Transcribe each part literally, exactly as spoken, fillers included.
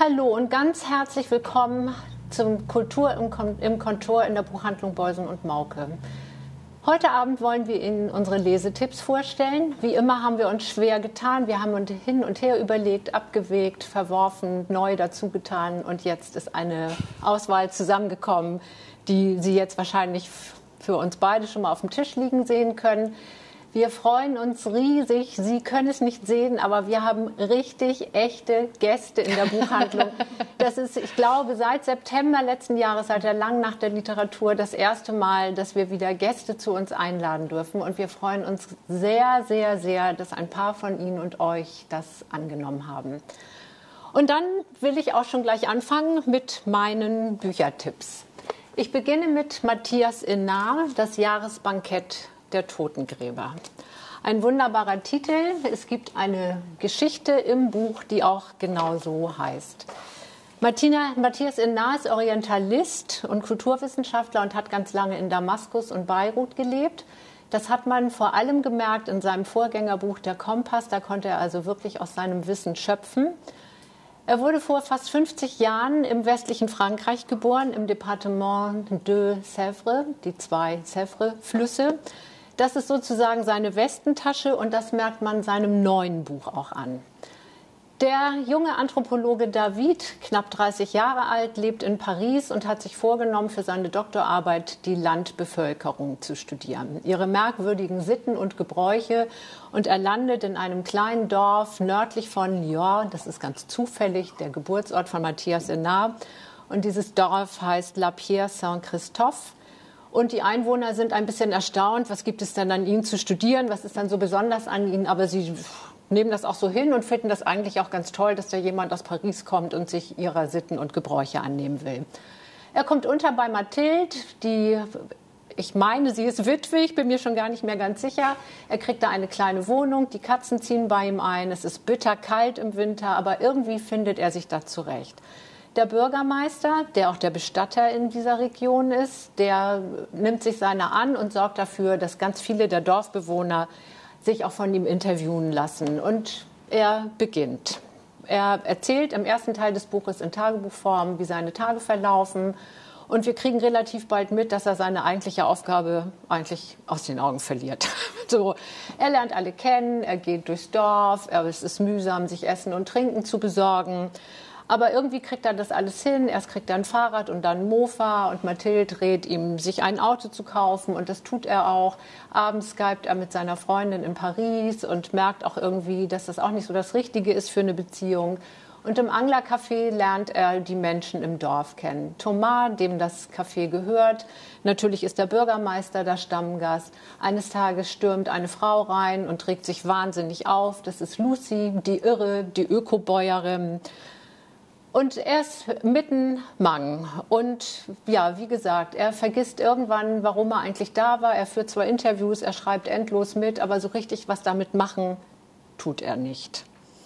Hallo und ganz herzlich willkommen zum Kultur im, Kon im Kontor in der Buchhandlung Beusen und Mauke. Heute Abend wollen wir Ihnen unsere Lesetipps vorstellen. Wie immer haben wir uns schwer getan. Wir haben uns hin und her überlegt, abgewegt, verworfen, neu dazugetan. Und jetzt ist eine Auswahl zusammengekommen, die Sie jetzt wahrscheinlich für uns beide schon mal auf dem Tisch liegen sehen können. Wir freuen uns riesig. Sie können es nicht sehen, aber wir haben richtig echte Gäste in der Buchhandlung. Das ist, ich glaube, seit September letzten Jahres, seit der langen Nacht der Literatur, das erste Mal, dass wir wieder Gäste zu uns einladen dürfen. Und wir freuen uns sehr, sehr, sehr, dass ein paar von Ihnen und euch das angenommen haben. Und dann will ich auch schon gleich anfangen mit meinen Büchertipps. Ich beginne mit Matthias Enard, das Jahresbankett der Totengräber. Ein wunderbarer Titel. Es gibt eine Geschichte im Buch, die auch genau so heißt. Martina, Matthias Enard ist Orientalist und Kulturwissenschaftler und hat ganz lange in Damaskus und Beirut gelebt. Das hat man vor allem gemerkt in seinem Vorgängerbuch Der Kompass. Da konnte er also wirklich aus seinem Wissen schöpfen. Er wurde vor fast fünfzig Jahren im westlichen Frankreich geboren, im Departement de Sèvres, die zwei Sèvres-Flüsse. Das ist sozusagen seine Westentasche und das merkt man seinem neuen Buch auch an. Der junge Anthropologe David, knapp dreißig Jahre alt, lebt in Paris und hat sich vorgenommen, für seine Doktorarbeit die Landbevölkerung zu studieren. Ihre merkwürdigen Sitten und Gebräuche. Und er landet in einem kleinen Dorf nördlich von Lyon. Das ist ganz zufällig der Geburtsort von Matthias Enard. Und dieses Dorf heißt La Pierre-Saint-Christophe. Und die Einwohner sind ein bisschen erstaunt, was gibt es denn an ihnen zu studieren, was ist dann so besonders an ihnen, aber sie nehmen das auch so hin und finden das eigentlich auch ganz toll, dass da jemand aus Paris kommt und sich ihrer Sitten und Gebräuche annehmen will. Er kommt unter bei Mathilde, die, ich meine, sie ist Witwe, ich bin mir schon gar nicht mehr ganz sicher. Er kriegt da eine kleine Wohnung, die Katzen ziehen bei ihm ein, es ist bitterkalt im Winter, aber irgendwie findet er sich da zurecht. Der Bürgermeister, der auch der Bestatter in dieser Region ist, der nimmt sich seiner an und sorgt dafür, dass ganz viele der Dorfbewohner sich auch von ihm interviewen lassen. Und er beginnt. Er erzählt im ersten Teil des Buches in Tagebuchform, wie seine Tage verlaufen. Und wir kriegen relativ bald mit, dass er seine eigentliche Aufgabe eigentlich aus den Augen verliert. So, er lernt alle kennen, er geht durchs Dorf, es ist mühsam, sich Essen und Trinken zu besorgen. Aber irgendwie kriegt er das alles hin. Erst kriegt er ein Fahrrad und dann ein Mofa. Und Mathilde rät ihm, sich ein Auto zu kaufen. Und das tut er auch. Abends skypt er mit seiner Freundin in Paris und merkt auch irgendwie, dass das auch nicht so das Richtige ist für eine Beziehung. Und im Anglercafé lernt er die Menschen im Dorf kennen. Thomas, dem das Café gehört. Natürlich ist der Bürgermeister der Stammgast. Eines Tages stürmt eine Frau rein und regt sich wahnsinnig auf. Das ist Lucy, die Irre, die Ökobäuerin. Und er ist mitten Mang. Und ja, wie gesagt, er vergisst irgendwann, warum er eigentlich da war. Er führt zwar Interviews, er schreibt endlos mit, aber so richtig was damit machen, tut er nicht.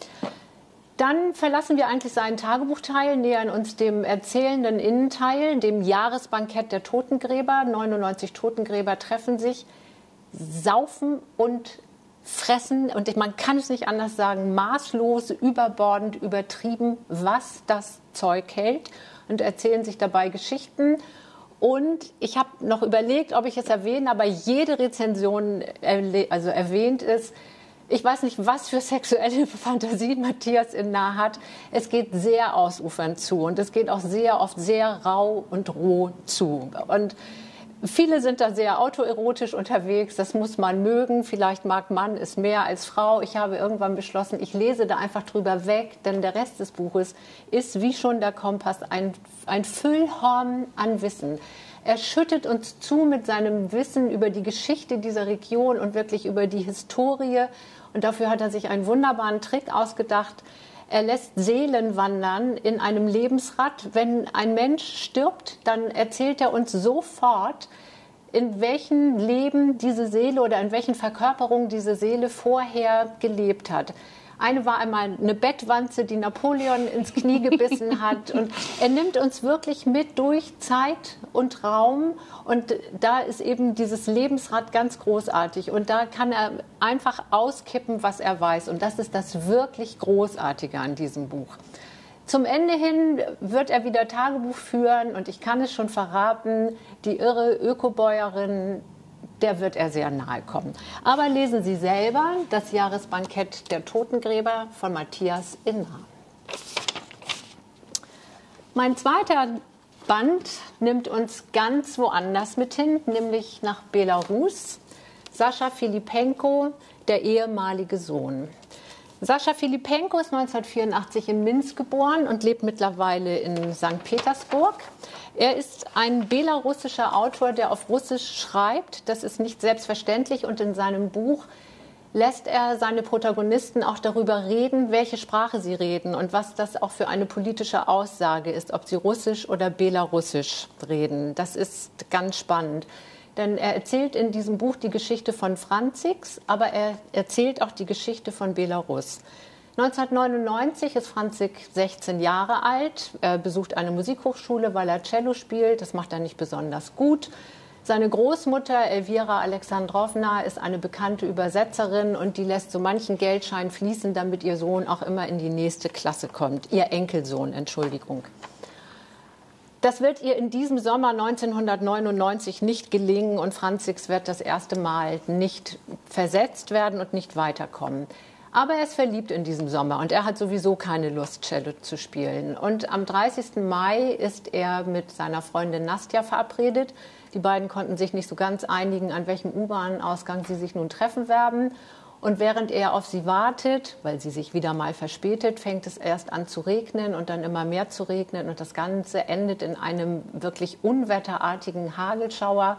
Dann verlassen wir eigentlich seinen Tagebuchteil, nähern uns dem erzählenden Innenteil, dem Jahresbankett der Totengräber. neunundneunzig Totengräber treffen sich, saufen und fressen, und man kann es nicht anders sagen, maßlos, überbordend, übertrieben, was das Zeug hält, und erzählen sich dabei Geschichten. Und ich habe noch überlegt, ob ich es erwähne, aber jede Rezension also erwähnt ist. Ich weiß nicht, was für sexuelle Fantasien Matthias Enard hat. Es geht sehr ausufernd zu und es geht auch sehr oft sehr rau und roh zu. Und viele sind da sehr autoerotisch unterwegs, das muss man mögen. Vielleicht mag Mann es mehr als Frau. Ich habe irgendwann beschlossen, ich lese da einfach drüber weg, denn der Rest des Buches ist, wie schon der Kompass, ein, ein Füllhorn an Wissen. Er schüttet uns zu mit seinem Wissen über die Geschichte dieser Region und wirklich über die Historie. Und dafür hat er sich einen wunderbaren Trick ausgedacht. Er lässt Seelen wandern in einem Lebensrad. Wenn ein Mensch stirbt, dann erzählt er uns sofort, in welchem Leben diese Seele oder in welchen Verkörperungen diese Seele vorher gelebt hat. Eine war einmal eine Bettwanze, die Napoleon ins Knie gebissen hat. Und er nimmt uns wirklich mit durch Zeit und Raum. Und da ist eben dieses Lebensrad ganz großartig. Und da kann er einfach auskippen, was er weiß. Und das ist das wirklich Großartige an diesem Buch. Zum Ende hin wird er wieder Tagebuch führen und ich kann es schon verraten, die irre Ökobäuerin, der wird er sehr nahe kommen. Aber lesen Sie selber das Jahresbankett der Totengräber von Matthias Inner. Mein zweiter Band nimmt uns ganz woanders mit hin, nämlich nach Belarus. Sascha Filipenko, der ehemalige Sohn. Sascha Filipenko ist neunzehnhundertvierundachtzig in Minsk geboren und lebt mittlerweile in Sankt Petersburg. Er ist ein belarussischer Autor, der auf Russisch schreibt. Das ist nicht selbstverständlich und in seinem Buch lässt er seine Protagonisten auch darüber reden, welche Sprache sie reden und was das auch für eine politische Aussage ist, ob sie Russisch oder Belarussisch reden. Das ist ganz spannend. Denn er erzählt in diesem Buch die Geschichte von Franzix, aber er erzählt auch die Geschichte von Belarus. neunzehnhundertneunundneunzig ist Franzix sechzehn Jahre alt. Er besucht eine Musikhochschule, weil er Cello spielt. Das macht er nicht besonders gut. Seine Großmutter Elvira Alexandrowna ist eine bekannte Übersetzerin und die lässt so manchen Geldschein fließen, damit ihr Sohn auch immer in die nächste Klasse kommt. Ihr Enkelsohn, Entschuldigung. Das wird ihr in diesem Sommer neunzehnhundertneunundneunzig nicht gelingen und Franzix wird das erste Mal nicht versetzt werden und nicht weiterkommen. Aber er ist verliebt in diesem Sommer und er hat sowieso keine Lust, Cello zu spielen. Und am dreißigsten Mai ist er mit seiner Freundin Nastja verabredet. Die beiden konnten sich nicht so ganz einigen, an welchem U-Bahn-Ausgang sie sich nun treffen werden. Und während er auf sie wartet, weil sie sich wieder mal verspätet, fängt es erst an zu regnen und dann immer mehr zu regnen. Und das Ganze endet in einem wirklich unwetterartigen Hagelschauer.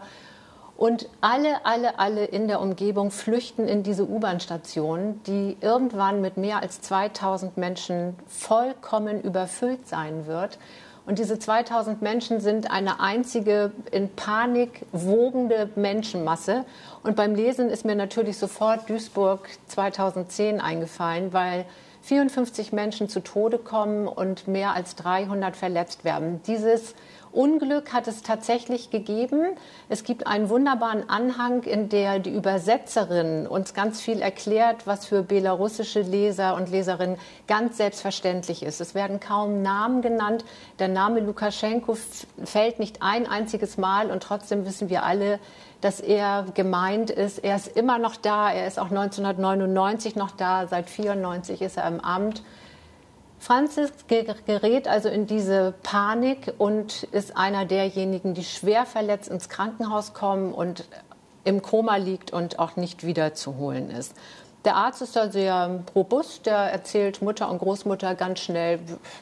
Und alle, alle, alle in der Umgebung flüchten in diese U-Bahn-Station, die irgendwann mit mehr als zweitausend Menschen vollkommen überfüllt sein wird. Und diese zweitausend Menschen sind eine einzige in Panik wogende Menschenmasse. Und beim Lesen ist mir natürlich sofort Duisburg zweitausendzehn eingefallen, weil vierundfünfzig Menschen zu Tode kommen und mehr als dreihundert verletzt werden. Dieses Unglück hat es tatsächlich gegeben. Es gibt einen wunderbaren Anhang, in der die Übersetzerin uns ganz viel erklärt, was für belarussische Leser und Leserinnen ganz selbstverständlich ist. Es werden kaum Namen genannt. Der Name Lukaschenko fällt nicht ein einziges Mal und trotzdem wissen wir alle, dass er gemeint ist. Er ist immer noch da. Er ist auch neunzehnhundertneunundneunzig noch da. Seit neunzehnhundertvierundneunzig ist er im Amt. Franzix gerät also in diese Panik und ist einer derjenigen, die schwer verletzt ins Krankenhaus kommen und im Koma liegt und auch nicht wiederzuholen ist. Der Arzt ist da sehr robust, der erzählt Mutter und Großmutter ganz schnell,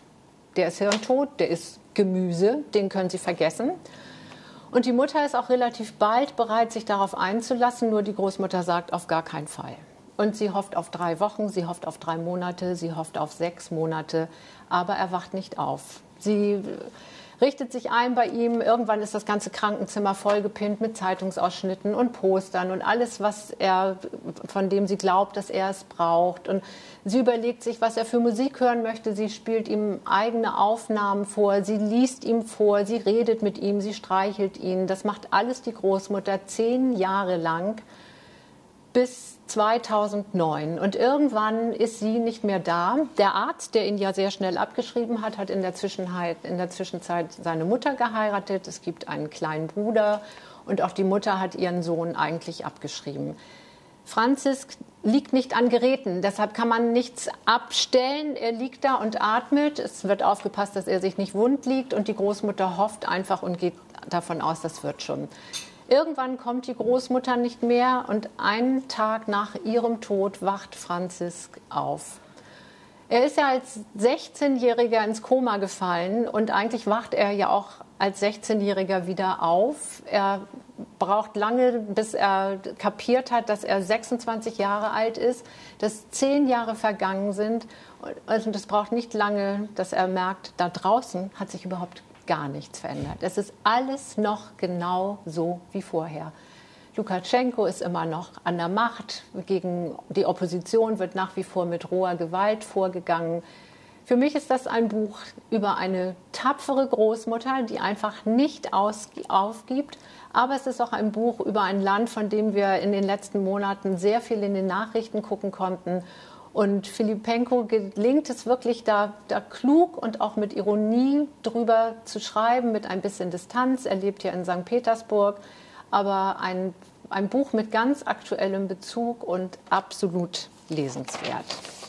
der ist hirntot, der ist Gemüse, den können Sie vergessen. Und die Mutter ist auch relativ bald bereit, sich darauf einzulassen, nur die Großmutter sagt, auf gar keinen Fall. Und sie hofft auf drei Wochen, sie hofft auf drei Monate, sie hofft auf sechs Monate, aber er wacht nicht auf. Sie richtet sich ein bei ihm. Irgendwann ist das ganze Krankenzimmer vollgepinnt mit Zeitungsausschnitten und Postern und alles, was er, von dem sie glaubt, dass er es braucht. Und sie überlegt sich, was er für Musik hören möchte. Sie spielt ihm eigene Aufnahmen vor, sie liest ihm vor, sie redet mit ihm, sie streichelt ihn. Das macht alles die Großmutter zehn Jahre lang bis zweitausendneun. Und irgendwann ist sie nicht mehr da. Der Arzt, der ihn ja sehr schnell abgeschrieben hat, hat in der Zwischenzeit, in der Zwischenzeit seine Mutter geheiratet. Es gibt einen kleinen Bruder und auch die Mutter hat ihren Sohn eigentlich abgeschrieben. Franzix liegt nicht an Geräten, deshalb kann man nichts abstellen. Er liegt da und atmet. Es wird aufgepasst, dass er sich nicht wund liegt und die Großmutter hofft einfach und geht davon aus, das wird schon. Irgendwann kommt die Großmutter nicht mehr und einen Tag nach ihrem Tod wacht Franzix auf. Er ist ja als sechzehnjähriger ins Koma gefallen und eigentlich wacht er ja auch als sechzehnjähriger wieder auf. Er braucht lange, bis er kapiert hat, dass er sechsundzwanzig Jahre alt ist, dass zehn Jahre vergangen sind. Und es braucht nicht lange, dass er merkt, da draußen hat sich überhaupt gar nichts verändert. Es ist alles noch genau so wie vorher. Lukaschenko ist immer noch an der Macht. Gegen die Opposition wird nach wie vor mit roher Gewalt vorgegangen. Für mich ist das ein Buch über eine tapfere Großmutter, die einfach nicht aus, aufgibt. Aber es ist auch ein Buch über ein Land, von dem wir in den letzten Monaten sehr viel in den Nachrichten gucken konnten Und Filipenko gelingt es wirklich, da, da klug und auch mit Ironie drüber zu schreiben, mit ein bisschen Distanz. Er lebt ja in Sankt Petersburg, aber ein, ein Buch mit ganz aktuellem Bezug und absolut lesenswert.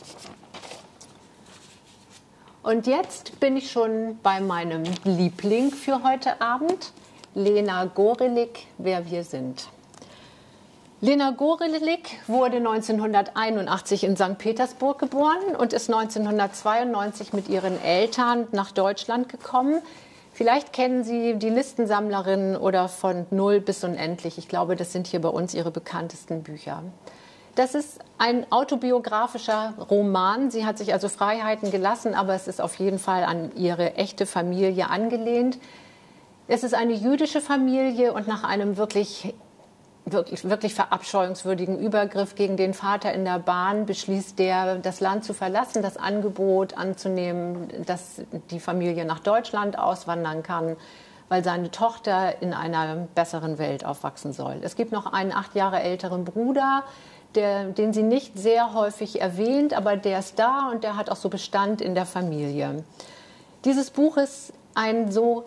Und jetzt bin ich schon bei meinem Liebling für heute Abend, Lena Gorelik, Wer wir sind. Lena Gorelik wurde neunzehnhunderteinundachtzig in Sankt Petersburg geboren und ist neunzehnhundertzweiundneunzig mit ihren Eltern nach Deutschland gekommen. Vielleicht kennen Sie die Listensammlerin oder Von Null bis Unendlich. Ich glaube, das sind hier bei uns ihre bekanntesten Bücher. Das ist ein autobiografischer Roman. Sie hat sich also Freiheiten gelassen, aber es ist auf jeden Fall an ihre echte Familie angelehnt. Es ist eine jüdische Familie und nach einem wirklich Wirklich, wirklich verabscheuungswürdigen Übergriff gegen den Vater in der Bahn beschließt der, das Land zu verlassen, das Angebot anzunehmen, dass die Familie nach Deutschland auswandern kann, weil seine Tochter in einer besseren Welt aufwachsen soll. Es gibt noch einen acht Jahre älteren Bruder, der, den sie nicht sehr häufig erwähnt, aber der ist da und der hat auch so Bestand in der Familie. Dieses Buch ist ein so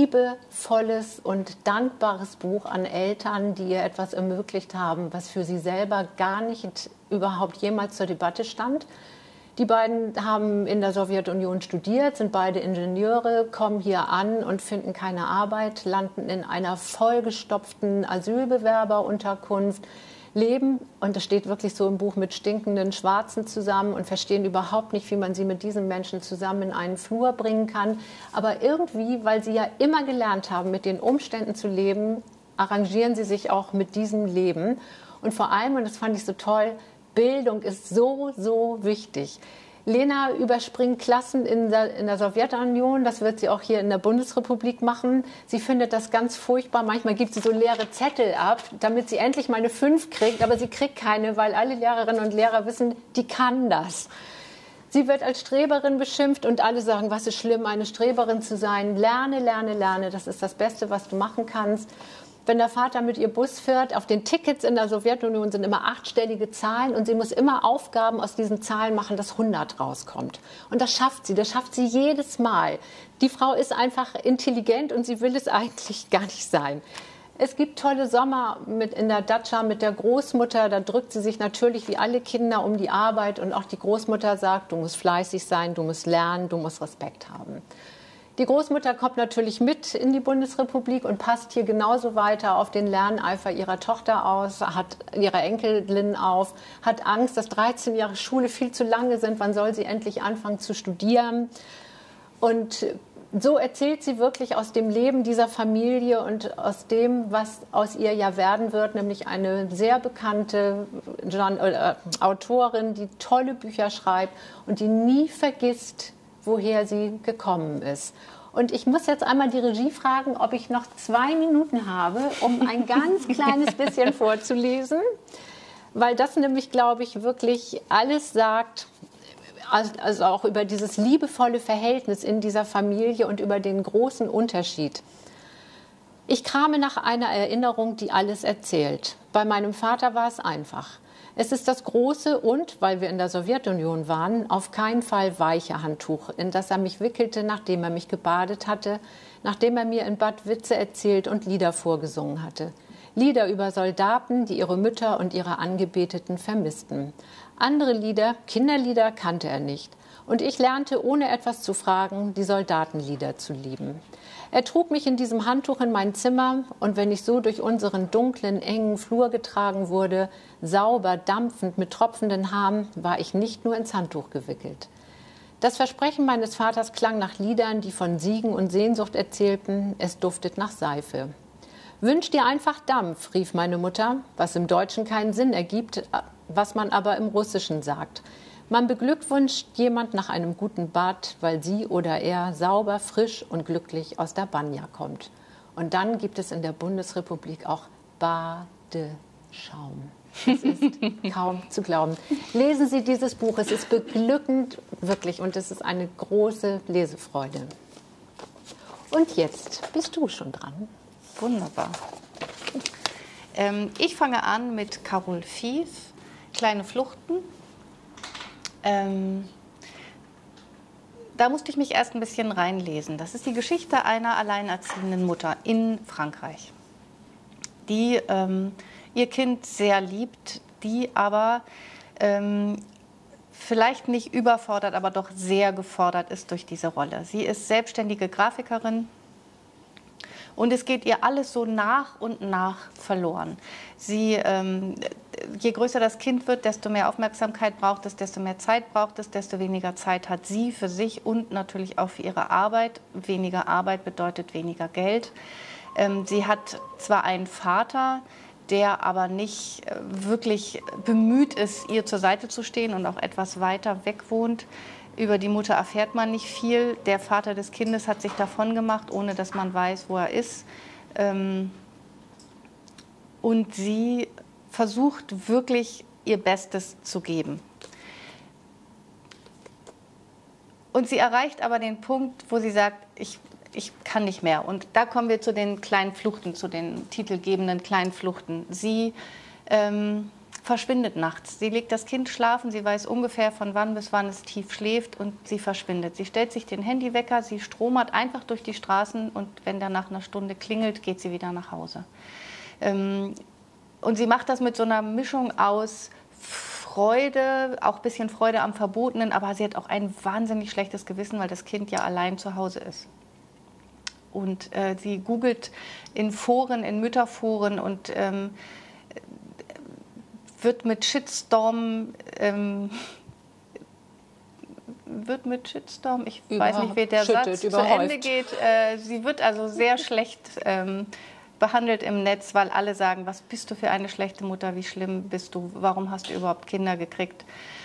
liebevolles und dankbares Buch an Eltern, die ihr etwas ermöglicht haben, was für sie selber gar nicht überhaupt jemals zur Debatte stand. Die beiden haben in der Sowjetunion studiert, sind beide Ingenieure, kommen hier an und finden keine Arbeit, landen in einer vollgestopften Asylbewerberunterkunft, leben, und das steht wirklich so im Buch, mit stinkenden Schwarzen zusammen und verstehen überhaupt nicht, wie man sie mit diesen Menschen zusammen in einen Flur bringen kann. Aber irgendwie, weil sie ja immer gelernt haben, mit den Umständen zu leben, arrangieren sie sich auch mit diesem Leben. Und vor allem, und das fand ich so toll, Bildung ist so, so wichtig. Lena überspringt Klassen in der, in der Sowjetunion, das wird sie auch hier in der Bundesrepublik machen. Sie findet das ganz furchtbar. Manchmal gibt sie so leere Zettel ab, damit sie endlich mal eine fünf kriegt, aber sie kriegt keine, weil alle Lehrerinnen und Lehrer wissen, die kann das. Sie wird als Streberin beschimpft und alle sagen, was ist schlimm, eine Streberin zu sein. Lerne, lerne, lerne, das ist das Beste, was du machen kannst. Wenn der Vater mit ihr Bus fährt, auf den Tickets in der Sowjetunion sind immer achtstellige Zahlen und sie muss immer Aufgaben aus diesen Zahlen machen, dass hundert rauskommt. Und das schafft sie, das schafft sie jedes Mal. Die Frau ist einfach intelligent und sie will es eigentlich gar nicht sein. Es gibt tolle Sommer mit in der Datscha mit der Großmutter, da drückt sie sich natürlich wie alle Kinder um die Arbeit und auch die Großmutter sagt, du musst fleißig sein, du musst lernen, du musst Respekt haben. Die Großmutter kommt natürlich mit in die Bundesrepublik und passt hier genauso weiter auf den Lerneifer ihrer Tochter aus, hat ihre Enkelin auf, hat Angst, dass dreizehn Jahre Schule viel zu lange sind. Wann soll sie endlich anfangen zu studieren? Und so erzählt sie wirklich aus dem Leben dieser Familie und aus dem, was aus ihr ja werden wird, nämlich eine sehr bekannte Jean, äh, Autorin, die tolle Bücher schreibt und die nie vergisst, woher sie gekommen ist. Und ich muss jetzt einmal die Regie fragen, ob ich noch zwei Minuten habe, um ein ganz kleines bisschen vorzulesen, weil das nämlich, glaube ich, wirklich alles sagt, also auch über dieses liebevolle Verhältnis in dieser Familie und über den großen Unterschied. Ich krame nach einer Erinnerung, die alles erzählt. Bei meinem Vater war es einfach. Es ist das große und, weil wir in der Sowjetunion waren, auf keinen Fall weiche Handtuch, in das er mich wickelte, nachdem er mich gebadet hatte, nachdem er mir in Bad Witze erzählt und Lieder vorgesungen hatte. Lieder über Soldaten, die ihre Mütter und ihre Angebeteten vermissten. Andere Lieder, Kinderlieder, kannte er nicht. Und ich lernte, ohne etwas zu fragen, die Soldatenlieder zu lieben. Er trug mich in diesem Handtuch in mein Zimmer und wenn ich so durch unseren dunklen, engen Flur getragen wurde, sauber, dampfend, mit tropfenden Haaren, war ich nicht nur ins Handtuch gewickelt. Das Versprechen meines Vaters klang nach Liedern, die von Siegen und Sehnsucht erzählten, es duftet nach Seife. Wünsch dir einfach Dampf, rief meine Mutter, was im Deutschen keinen Sinn ergibt, was man aber im Russischen sagt. Man beglückwünscht jemand nach einem guten Bad, weil sie oder er sauber, frisch und glücklich aus der Banja kommt. Und dann gibt es in der Bundesrepublik auch Badeschaum. Das ist kaum zu glauben. Lesen Sie dieses Buch, es ist beglückend, wirklich, und es ist eine große Lesefreude. Und jetzt bist du schon dran. Wunderbar. Ähm, ich fange an mit Carol Fies, Kleine Fluchten. Ähm, da musste ich mich erst ein bisschen reinlesen. Das ist die Geschichte einer alleinerziehenden Mutter in Frankreich, die ähm, ihr Kind sehr liebt, die aber ähm, vielleicht nicht überfordert, aber doch sehr gefordert ist durch diese Rolle. Sie ist selbstständige Grafikerin und es geht ihr alles so nach und nach verloren. Sie, ähm, je größer das Kind wird, desto mehr Aufmerksamkeit braucht es, desto mehr Zeit braucht es, desto weniger Zeit hat sie für sich und natürlich auch für ihre Arbeit. Weniger Arbeit bedeutet weniger Geld. Ähm, sie hat zwar einen Vater, der aber nicht wirklich bemüht ist, ihr zur Seite zu stehen und auch etwas weiter weg wohnt. Über die Mutter erfährt man nicht viel. Der Vater des Kindes hat sich davon gemacht, ohne dass man weiß, wo er ist. Und sie versucht wirklich ihr Bestes zu geben. Und sie erreicht aber den Punkt, wo sie sagt, ich Ich kann nicht mehr. Und da kommen wir zu den kleinen Fluchten, zu den titelgebenden kleinen Fluchten. Sie ähm, verschwindet nachts. Sie legt das Kind schlafen, sie weiß ungefähr, von wann bis wann es tief schläft und sie verschwindet. Sie stellt sich den Handywecker, sie stromert einfach durch die Straßen und wenn der nach einer Stunde klingelt, geht sie wieder nach Hause. Ähm, und sie macht das mit so einer Mischung aus Freude, auch ein bisschen Freude am Verbotenen, aber sie hat auch ein wahnsinnig schlechtes Gewissen, weil das Kind ja allein zu Hause ist. Und äh, sie googelt in Foren, in Mütterforen und ähm, wird mit Shitstorm, ähm, wird mit Shitstorm, ich Über, weiß nicht, wie der Satz zu Ende geht. Äh, sie wird also sehr schlecht ähm, behandelt im Netz, weil alle sagen, was bist du für eine schlechte Mutter, wie schlimm bist du, warum hast du überhaupt Kinder gekriegt?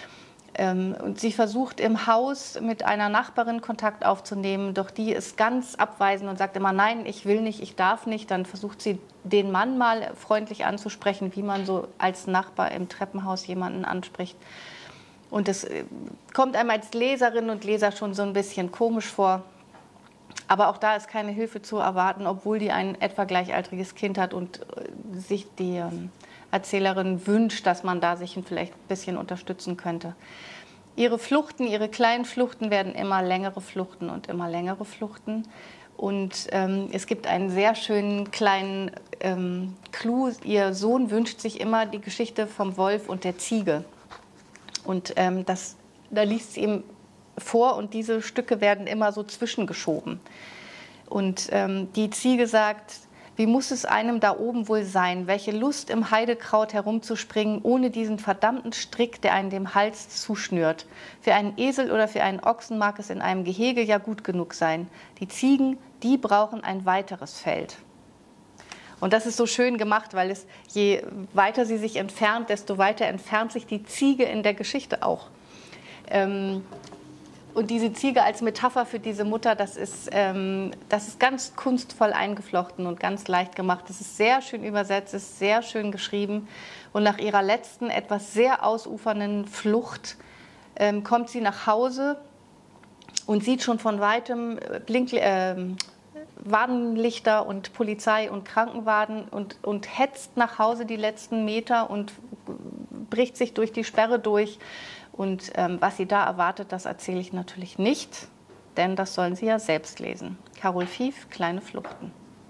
Und sie versucht im Haus mit einer Nachbarin Kontakt aufzunehmen, doch die ist ganz abweisend und sagt immer, nein, ich will nicht, ich darf nicht. Dann versucht sie, den Mann mal freundlich anzusprechen, wie man so als Nachbar im Treppenhaus jemanden anspricht. Und das kommt einem als Leserin und Leser schon so ein bisschen komisch vor. Aber auch da ist keine Hilfe zu erwarten, obwohl die ein etwa gleichaltriges Kind hat und sich die Erzählerin wünscht, dass man da sich vielleicht ein bisschen unterstützen könnte. Ihre Fluchten, ihre kleinen Fluchten werden immer längere Fluchten und immer längere Fluchten. Und ähm, es gibt einen sehr schönen kleinen ähm, Clou. Ihr Sohn wünscht sich immer die Geschichte vom Wolf und der Ziege. Und ähm, das, da liest sie ihm vor und diese Stücke werden immer so zwischengeschoben. Und ähm, die Ziege sagt, wie muss es einem da oben wohl sein? Welche Lust im Heidekraut herumzuspringen, ohne diesen verdammten Strick, der einen dem Hals zuschnürt. Für einen Esel oder für einen Ochsen mag es in einem Gehege ja gut genug sein. Die Ziegen, die brauchen ein weiteres Feld. Und das ist so schön gemacht, weil es, je weiter sie sich entfernt, desto weiter entfernt sich die Ziege in der Geschichte auch. Ähm, Und diese Ziege als Metapher für diese Mutter, das ist, ähm, das ist ganz kunstvoll eingeflochten und ganz leicht gemacht. Es ist sehr schön übersetzt, es ist sehr schön geschrieben. Und nach ihrer letzten, etwas sehr ausufernden Flucht ähm, kommt sie nach Hause und sieht schon von weitem Blink, äh, Warnlichter und Polizei und Krankenwagen und, und hetzt nach Hause die letzten Meter und bricht sich durch die Sperre durch. Und ähm, was sie da erwartet, das erzähle ich natürlich nicht, denn das sollen Sie ja selbst lesen. Carol Fief, Kleine Fluchten.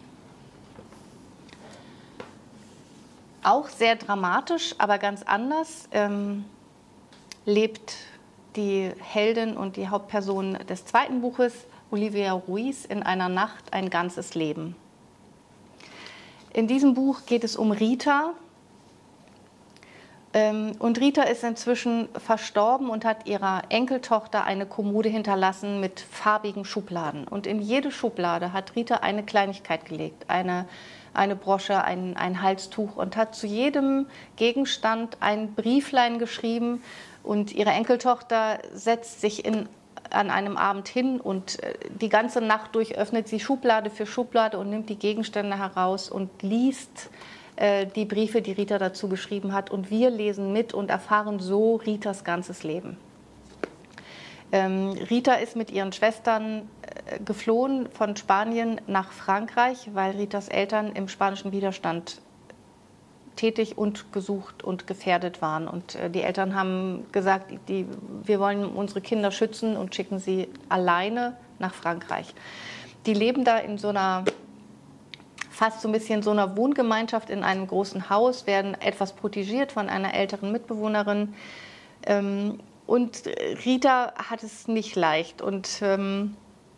Auch sehr dramatisch, aber ganz anders ähm, lebt die Heldin und die Hauptperson des zweiten Buches, Olivia Ruiz, in einer Nacht ein ganzes Leben. In diesem Buch geht es um Rita. Und Rita ist inzwischen verstorben und hat ihrer Enkeltochter eine Kommode hinterlassen mit farbigen Schubladen. Und in jede Schublade hat Rita eine Kleinigkeit gelegt, eine, eine Brosche, ein, ein Halstuch und hat zu jedem Gegenstand ein Brieflein geschrieben. Und ihre Enkeltochter setzt sich in, an einem Abend hin und die ganze Nacht durch öffnet sie Schublade für Schublade und nimmt die Gegenstände heraus und liest die Briefe, die Rita dazu geschrieben hat. Und wir lesen mit und erfahren so Ritas ganzes Leben. Ähm, Rita ist mit ihren Schwestern äh, geflohen von Spanien nach Frankreich, weil Ritas Eltern im spanischen Widerstand tätig und gesucht und gefährdet waren. Und äh, die Eltern haben gesagt, die, wir wollen unsere Kinder schützen und schicken sie alleine nach Frankreich. Die leben da in so einer, fast so ein bisschen so einer Wohngemeinschaft in einem großen Haus, werden etwas protegiert von einer älteren Mitbewohnerin. Ähm, und Rita hat es nicht leicht und ähm,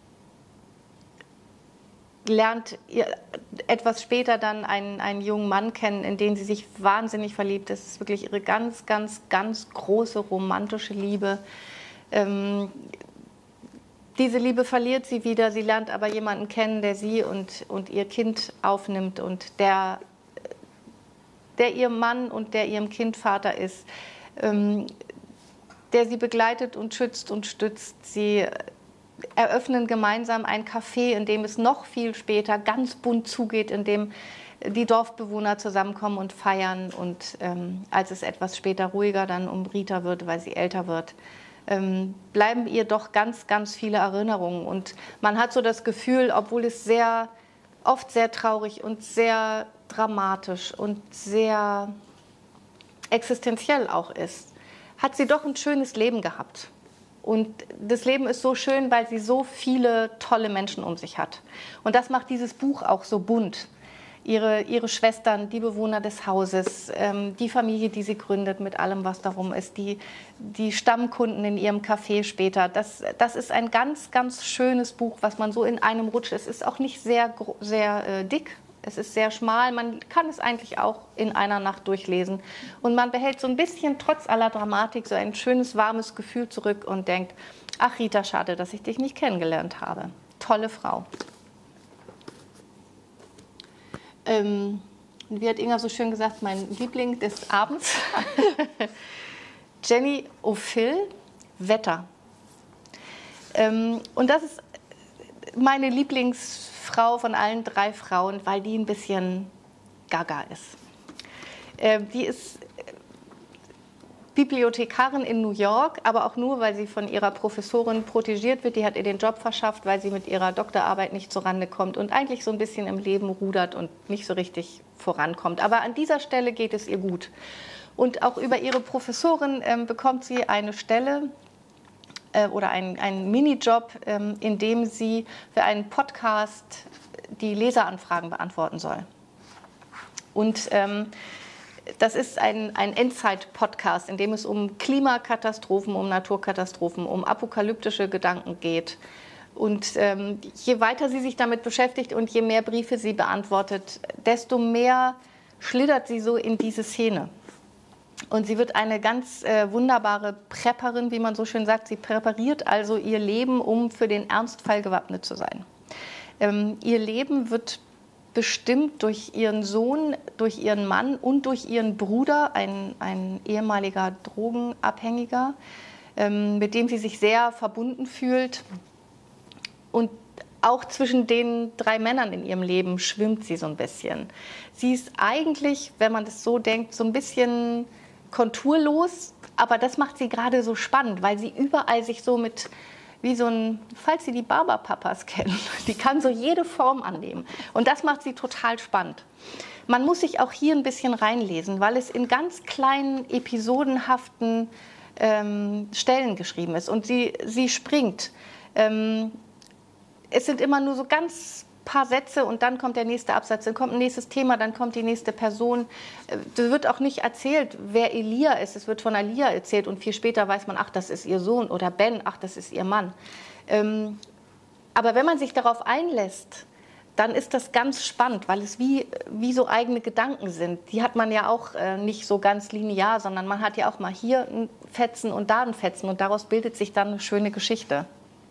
lernt ihr etwas später dann einen, einen jungen Mann kennen, in den sie sich wahnsinnig verliebt. Das ist wirklich ihre ganz, ganz, ganz große romantische Liebe. Ähm, diese Liebe verliert sie wieder. Sie lernt aber jemanden kennen, der sie und, und ihr Kind aufnimmt und der, der ihr Mann und der ihrem Kind Vater ist, ähm, der sie begleitet und schützt und stützt. Sie eröffnen gemeinsam ein Café, in dem es noch viel später ganz bunt zugeht, in dem die Dorfbewohner zusammenkommen und feiern. Und ähm, als es etwas später ruhiger dann um Rita wird, weil sie älter wird, ähm, bleiben ihr doch ganz, ganz viele Erinnerungen. Und man hat so das Gefühl, obwohl es sehr oft sehr traurig und sehr dramatisch und sehr existenziell auch ist, hat sie doch ein schönes Leben gehabt. Und das Leben ist so schön, weil sie so viele tolle Menschen um sich hat. Und das macht dieses Buch auch so bunt. Ihre, ihre Schwestern, die Bewohner des Hauses, ähm, die Familie, die sie gründet mit allem, was darum ist, die, die Stammkunden in ihrem Café später. Das, das ist ein ganz, ganz schönes Buch, was man so in einem Rutsch, es ist auch nicht sehr, sehr äh, dick. Es ist sehr schmal, man kann es eigentlich auch in einer Nacht durchlesen. Und man behält so ein bisschen, trotz aller Dramatik, so ein schönes, warmes Gefühl zurück und denkt, ach Rita, schade, dass ich dich nicht kennengelernt habe. Tolle Frau. Ähm, wie hat Inga so schön gesagt, mein Liebling des Abends, Jenny O'Fill, Wetter. Ähm, und das ist meine Lieblingsfrau von allen drei Frauen, weil die ein bisschen gaga ist. Äh, die ist Bibliothekarin in New York, aber auch nur, weil sie von ihrer Professorin protegiert wird. Die hat ihr den Job verschafft, weil sie mit ihrer Doktorarbeit nicht zurande kommt und eigentlich so ein bisschen im Leben rudert und nicht so richtig vorankommt. Aber an dieser Stelle geht es ihr gut. Und auch über ihre Professorin ähm, bekommt sie eine Stelle äh, oder einen, einen Minijob, ähm, in dem sie für einen Podcast die Leseranfragen beantworten soll. Und ähm, das ist ein, ein Endzeit-Podcast, in dem es um Klimakatastrophen, um Naturkatastrophen, um apokalyptische Gedanken geht. Und ähm, je weiter sie sich damit beschäftigt und je mehr Briefe sie beantwortet, desto mehr schlittert sie so in diese Szene. Und sie wird eine ganz äh, wunderbare Prepperin, wie man so schön sagt. Sie präpariert also ihr Leben, um für den Ernstfall gewappnet zu sein. Ähm, ihr Leben wird bestimmt durch ihren Sohn, durch ihren Mann und durch ihren Bruder, ein, ein ehemaliger Drogenabhängiger, ähm, mit dem sie sich sehr verbunden fühlt. Und auch zwischen den drei Männern in ihrem Leben schwimmt sie so ein bisschen. Sie ist eigentlich, wenn man das so denkt, so ein bisschen konturlos, aber das macht sie gerade so spannend, weil sie überall sich so mit, wie so ein, falls Sie die Barberpapas kennen, die kann so jede Form annehmen. Und das macht sie total spannend. Man muss sich auch hier ein bisschen reinlesen, weil es in ganz kleinen, episodenhaften ähm, Stellen geschrieben ist. Und sie, sie springt. Ähm, es sind immer nur so ganz paar Sätze und dann kommt der nächste Absatz, dann kommt ein nächstes Thema, dann kommt die nächste Person. Es wird auch nicht erzählt, wer Elia ist. Es wird von Elia erzählt und viel später weiß man, ach, das ist ihr Sohn, oder Ben, ach, das ist ihr Mann. Ähm, aber wenn man sich darauf einlässt, dann ist das ganz spannend, weil es wie, wie so eigene Gedanken sind. Die hat man ja auch äh, nicht so ganz linear, sondern man hat ja auch mal hier ein Fetzen und da ein Fetzen und daraus bildet sich dann eine schöne Geschichte.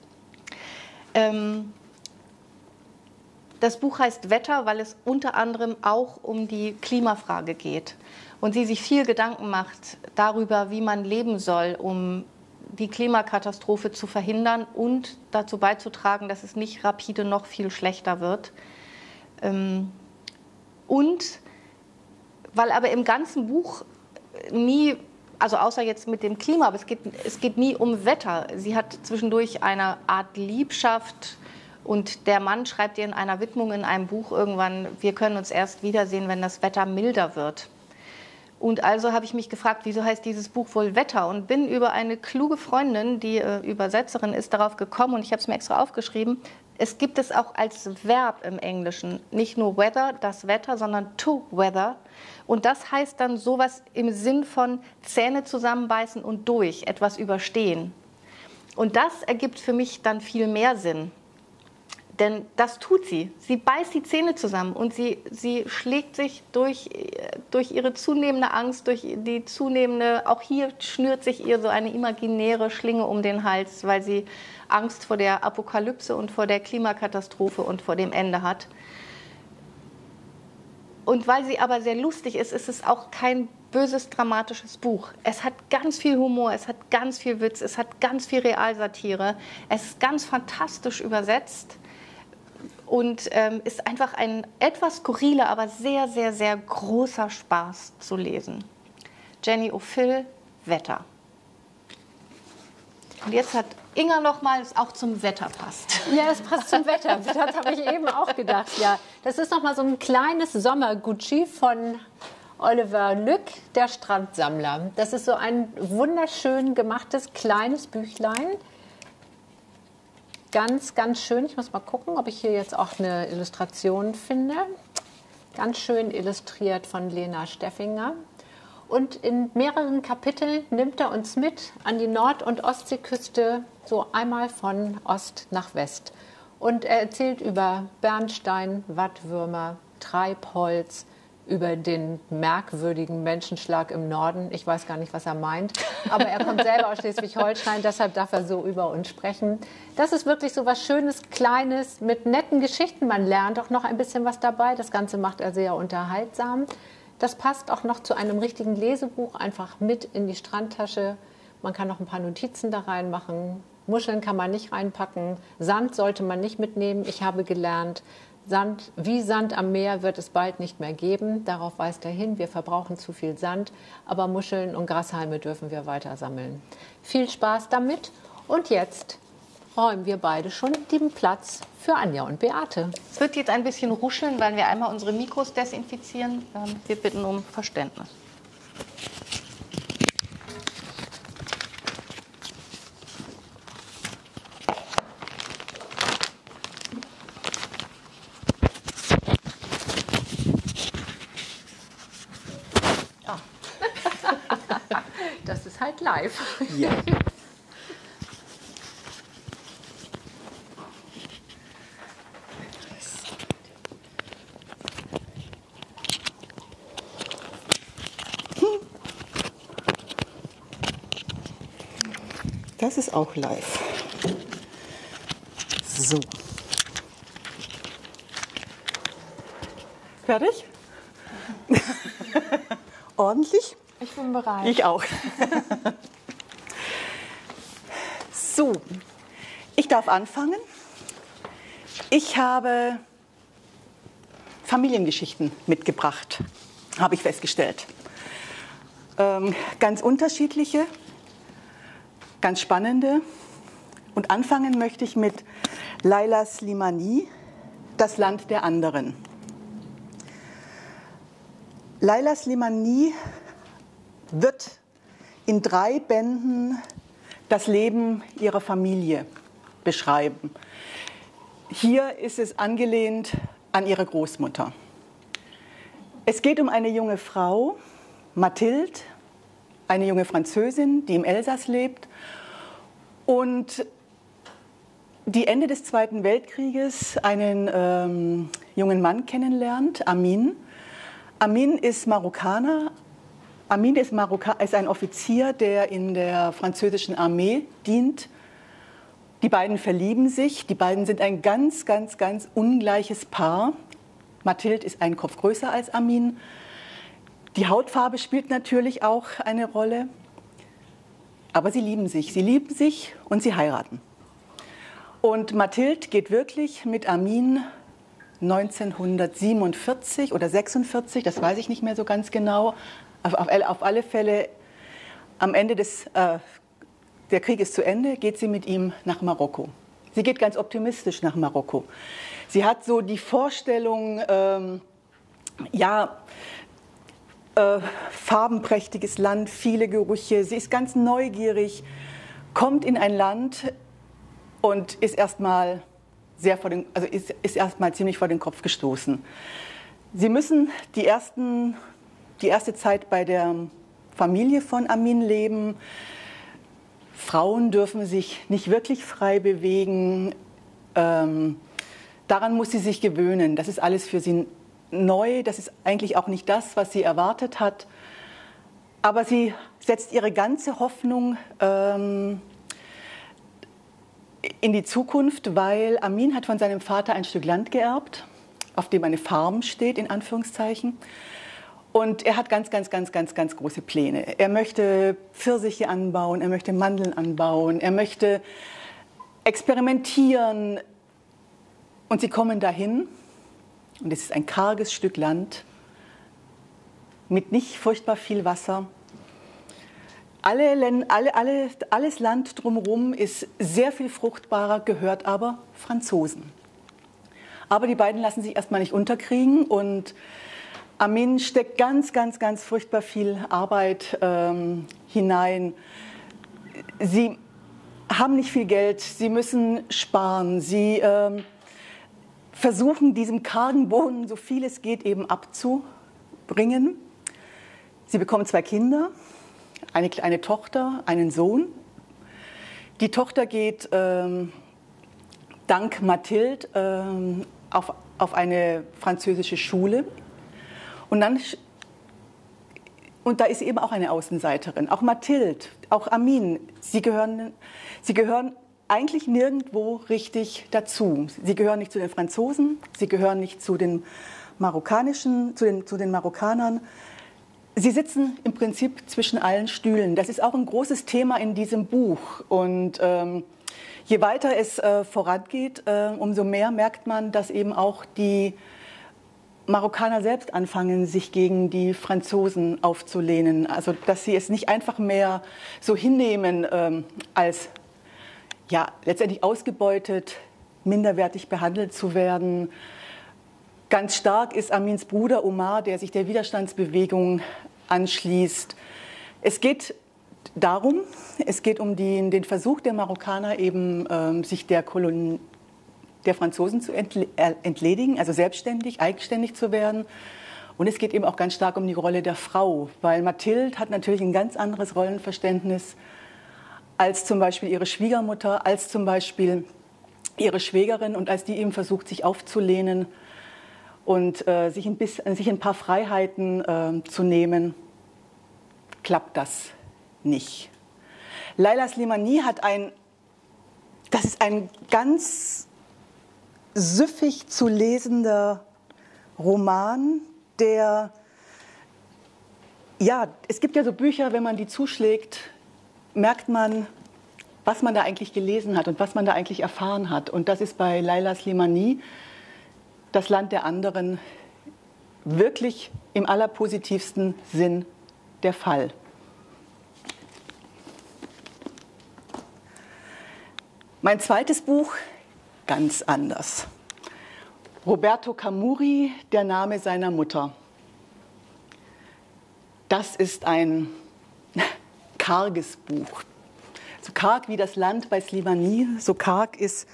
Ähm, Das Buch heißt Wetter, weil es unter anderem auch um die Klimafrage geht und sie sich viel Gedanken macht darüber, wie man leben soll, um die Klimakatastrophe zu verhindern und dazu beizutragen, dass es nicht rapide noch viel schlechter wird. Und weil aber im ganzen Buch nie, also außer jetzt mit dem Klima, aber es geht, es geht nie um Wetter. Sie hat zwischendurch eine Art Liebschaft. Und der Mann schreibt ihr in einer Widmung in einem Buch irgendwann, wir können uns erst wiedersehen, wenn das Wetter milder wird. Und also habe ich mich gefragt, wieso heißt dieses Buch wohl Wetter? Und bin über eine kluge Freundin, die äh, Übersetzerin ist, darauf gekommen, und ich habe es mir extra aufgeschrieben, es gibt es auch als Verb im Englischen. Nicht nur weather, das Wetter, sondern to weather. Und das heißt dann sowas im Sinn von Zähne zusammenbeißen und durch, etwas überstehen. Und das ergibt für mich dann viel mehr Sinn. Denn das tut sie. Sie beißt die Zähne zusammen und sie, sie schlägt sich durch, durch ihre zunehmende Angst, durch die zunehmende, auch hier schnürt sich ihr so eine imaginäre Schlinge um den Hals, weil sie Angst vor der Apokalypse und vor der Klimakatastrophe und vor dem Ende hat. Und weil sie aber sehr lustig ist, ist es auch kein böses, dramatisches Buch. Es hat ganz viel Humor, es hat ganz viel Witz, es hat ganz viel Realsatire. Es ist ganz fantastisch übersetzt und ähm, ist einfach ein etwas skurriler, aber sehr, sehr, sehr großer Spaß zu lesen. Jenny O'Fill, Wetter. Und jetzt hat Inga noch mal, das auch zum Wetter passt. Ja, es passt zum Wetter. Das habe ich eben auch gedacht. Ja, das ist noch mal so ein kleines Sommer-Gucci von Oliver Lück, der Strandsammler. Das ist so ein wunderschön gemachtes kleines Büchlein. Ganz, ganz schön. Ich muss mal gucken, ob ich hier jetzt auch eine Illustration finde. Ganz schön illustriert von Lena Steffinger. Und in mehreren Kapiteln nimmt er uns mit an die Nord- und Ostseeküste, so einmal von Ost nach West. Und er erzählt über Bernstein, Wattwürmer, Treibholz, über den merkwürdigen Menschenschlag im Norden. Ich weiß gar nicht, was er meint, aber er kommt selber aus Schleswig-Holstein, deshalb darf er so über uns sprechen. Das ist wirklich so was Schönes, Kleines, mit netten Geschichten. Man lernt auch noch ein bisschen was dabei. Das Ganze macht er sehr unterhaltsam. Das passt auch noch zu einem richtigen Lesebuch, einfach mit in die Strandtasche. Man kann noch ein paar Notizen da reinmachen. Muscheln kann man nicht reinpacken. Sand sollte man nicht mitnehmen. Ich habe gelernt, Sand, wie Sand am Meer wird es bald nicht mehr geben. Darauf weist er hin. Wir verbrauchen zu viel Sand. Aber Muscheln und Grashalme dürfen wir weiter sammeln. Viel Spaß damit. Und jetzt räumen wir beide schon den Platz für Anja und Beate. Es wird jetzt ein bisschen ruscheln, weil wir einmal unsere Mikros desinfizieren. Wir bitten um Verständnis. Ah. Das ist halt live. Ja. Das ist auch live. So. Fertig? Ordentlich? Ich bin bereit. Ich auch. So, ich darf anfangen. Ich habe Familiengeschichten mitgebracht, habe ich festgestellt. Ähm, ganz unterschiedliche. Ganz spannende. Und anfangen möchte ich mit Laila Slimani, Das Land der anderen. Laila Slimani wird in drei Bänden das Leben ihrer Familie beschreiben. Hier ist es angelehnt an ihre Großmutter. Es geht um eine junge Frau, Mathilde, eine junge Französin, die im Elsass lebt und die Ende des Zweiten Weltkrieges einen ähm, jungen Mann kennenlernt, Amin. Amin ist Marokkaner. Amin ist, Marokka ist ein Offizier, der in der französischen Armee dient. Die beiden verlieben sich. Die beiden sind ein ganz, ganz, ganz ungleiches Paar. Mathilde ist einen Kopf größer als Amin. Die Hautfarbe spielt natürlich auch eine Rolle, aber sie lieben sich. Sie lieben sich und sie heiraten. Und Mathilde geht wirklich mit Amin neunzehnhundertsiebenundvierzig oder sechsundvierzig, das weiß ich nicht mehr so ganz genau, auf, auf, auf alle Fälle am Ende des, äh, der Krieg ist zu Ende, geht sie mit ihm nach Marokko. Sie geht ganz optimistisch nach Marokko. Sie hat so die Vorstellung, ähm, ja, äh, farbenprächtiges Land, viele Gerüche. Sie ist ganz neugierig, kommt in ein Land und ist erstmal sehr vor den, also ist, ist erstmal ziemlich vor den Kopf gestoßen. Sie müssen die, ersten, die erste Zeit bei der Familie von Amin leben. Frauen dürfen sich nicht wirklich frei bewegen. Ähm, daran muss sie sich gewöhnen. Das ist alles für sie neu. Das ist eigentlich auch nicht das, was sie erwartet hat. Aber sie setzt ihre ganze Hoffnung ähm, in die Zukunft, weil Amin hat von seinem Vater ein Stück Land geerbt, auf dem eine Farm steht, in Anführungszeichen. Und er hat ganz, ganz, ganz, ganz, ganz große Pläne. Er möchte Pfirsiche anbauen, er möchte Mandeln anbauen, er möchte experimentieren. Und sie kommen dahin, und es ist ein karges Stück Land mit nicht furchtbar viel Wasser. Alle, alle, alle, alles Land drumherum ist sehr viel fruchtbarer, gehört aber Franzosen. Aber die beiden lassen sich erstmal nicht unterkriegen und Amin steckt ganz, ganz, ganz furchtbar viel Arbeit ähm, hinein. Sie haben nicht viel Geld, sie müssen sparen, sie ähm, versuchen diesem kargen Boden so viel es geht eben abzubringen. Sie bekommen zwei Kinder, eine kleine Tochter, einen Sohn. Die Tochter geht ähm, dank Mathilde ähm, auf, auf eine französische Schule. Und, dann, und da ist sie eben auch eine Außenseiterin. Auch Mathilde, auch Amin, sie gehören, sie gehören eigentlich nirgendwo richtig dazu. Sie gehören nicht zu den Franzosen, sie gehören nicht zu den marokkanischen, zu den, zu den Marokkanern. Sie sitzen im Prinzip zwischen allen Stühlen. Das ist auch ein großes Thema in diesem Buch. Und ähm, je weiter es äh, vorangeht, äh, umso mehr merkt man, dass eben auch die Marokkaner selbst anfangen, sich gegen die Franzosen aufzulehnen. Also dass sie es nicht einfach mehr so hinnehmen, ähm, als ja, letztendlich ausgebeutet, minderwertig behandelt zu werden. Ganz stark ist Amins Bruder Omar, der sich der Widerstandsbewegung anschließt. Es geht darum, es geht um die, den Versuch der Marokkaner, eben ähm, sich der, Kolon, der Franzosen zu entledigen, also selbstständig, eigenständig zu werden. Und es geht eben auch ganz stark um die Rolle der Frau, weil Mathilde hat natürlich ein ganz anderes Rollenverständnis als zum Beispiel ihre Schwiegermutter, als zum Beispiel ihre Schwägerin und als die eben versucht, sich aufzulehnen und äh, sich, ein bisschen, sich ein paar Freiheiten äh, zu nehmen, klappt das nicht. Laila Slimani hat ein, das ist ein ganz süffig zu lesender Roman, der, ja, es gibt ja so Bücher, wenn man die zuschlägt, merkt man, was man da eigentlich gelesen hat und was man da eigentlich erfahren hat. Und das ist bei Laila Slimani, Das Land der anderen, wirklich im allerpositivsten Sinn der Fall. Mein zweites Buch, ganz anders. Roberto Camuri, Der Name seiner Mutter. Das ist ein karges Buch. So karg wie das Land bei Slimani, so karg ist,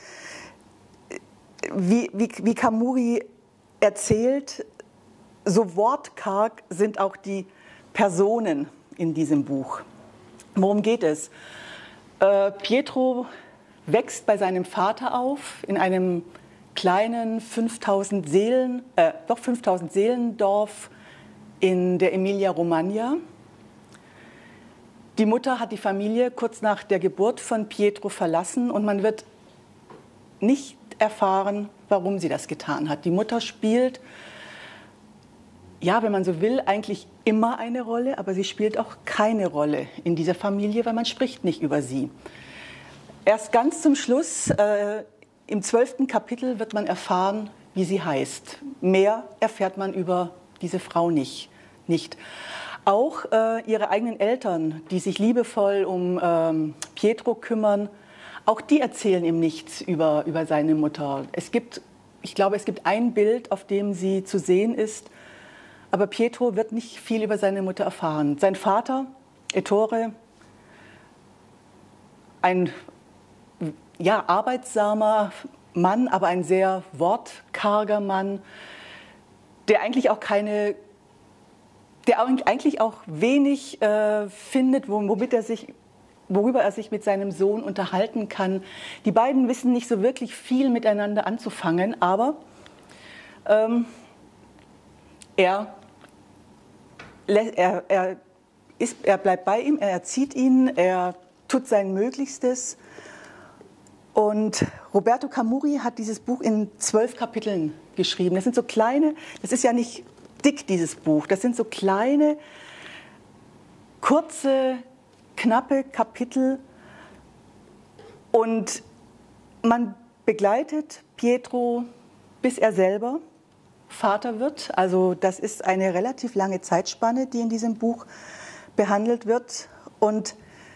wie, wie, wie Camuri erzählt, so wortkarg sind auch die Personen in diesem Buch. Worum geht es? Äh, Pietro wächst bei seinem Vater auf in einem kleinen fünftausend Seelen, äh, doch fünftausend Seelendorf in der Emilia-Romagna. Die Mutter hat die Familie kurz nach der Geburt von Pietro verlassen und man wird nicht erfahren, warum sie das getan hat. Die Mutter spielt, ja, wenn man so will, eigentlich immer eine Rolle, aber sie spielt auch keine Rolle in dieser Familie, weil man spricht nicht über sie. Erst ganz zum Schluss, äh, im zwölften Kapitel, wird man erfahren, wie sie heißt. Mehr erfährt man über diese Frau nicht. nicht. Auch äh, ihre eigenen Eltern, die sich liebevoll um ähm, Pietro kümmern, auch die erzählen ihm nichts über, über seine Mutter. Es gibt, ich glaube, es gibt ein Bild, auf dem sie zu sehen ist, Aber Pietro wird nicht viel über seine Mutter erfahren. Sein Vater, Ettore, ein ja, arbeitsamer Mann, aber ein sehr wortkarger Mann, der eigentlich auch keine, der eigentlich auch wenig äh, findet, womit er sich, worüber er sich mit seinem Sohn unterhalten kann. Die beiden wissen nicht so wirklich viel miteinander anzufangen, aber ähm, er, er, er, ist, er bleibt bei ihm, er erzieht ihn, er tut sein Möglichstes. Und Roberto Camurri hat dieses Buch in zwölf Kapiteln geschrieben. Das sind so kleine, das ist ja nicht dick, dieses Buch, das sind so kleine, kurze, knappe Kapitel. Und man begleitet Pietro, bis er selber Vater wird. Also das ist eine relativ lange Zeitspanne, die in diesem Buch behandelt wird. Und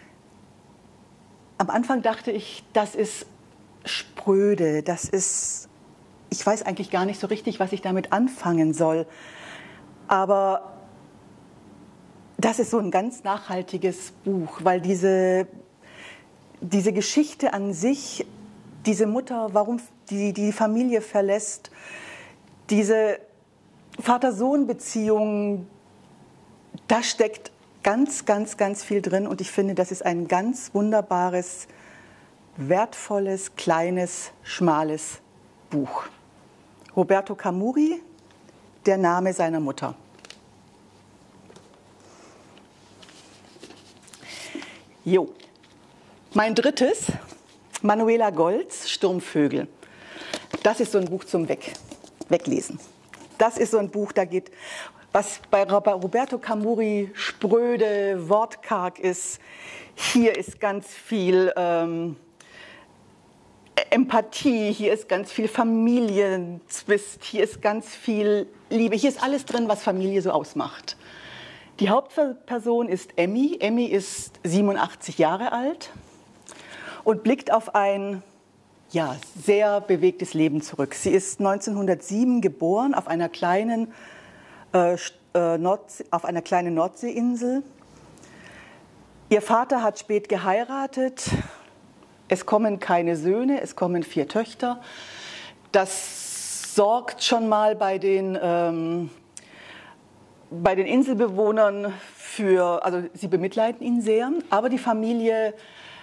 am Anfang dachte ich, das ist spröde, das ist, ich weiß eigentlich gar nicht so richtig, was ich damit anfangen soll. Aber das ist so ein ganz nachhaltiges Buch, weil diese, diese Geschichte an sich, diese Mutter, warum die die Familie verlässt, diese Vater-Sohn-Beziehung, da steckt ganz, ganz, ganz viel drin. Und ich finde, das ist ein ganz wunderbares, wertvolles, kleines, schmales Buch. Roberto Camurri, Der Name seiner Mutter. Jo. Mein drittes, Manuela Goltz, Sturmvögel. Das ist so ein Buch zum Weg, Weglesen. Das ist so ein Buch, da geht, was bei Roberto Camurri spröde, wortkarg ist. Hier ist ganz viel ähm, Empathie, hier ist ganz viel Familienzwist, hier ist ganz viel Liebe. Hier ist alles drin, was Familie so ausmacht. Die Hauptperson ist Emmy. Emmy ist siebenundachtzig Jahre alt und blickt auf ein ja, sehr bewegtes Leben zurück. Sie ist neunzehnhundertsieben geboren auf einer kleinen, äh, Nordsee, auf einer kleinen Nordseeinsel. Ihr Vater hat spät geheiratet. Es kommen keine Söhne, es kommen vier Töchter. Das sorgt schon mal bei den, ähm, bei den Inselbewohnern für, also sie bemitleiden ihn sehr, aber die Familie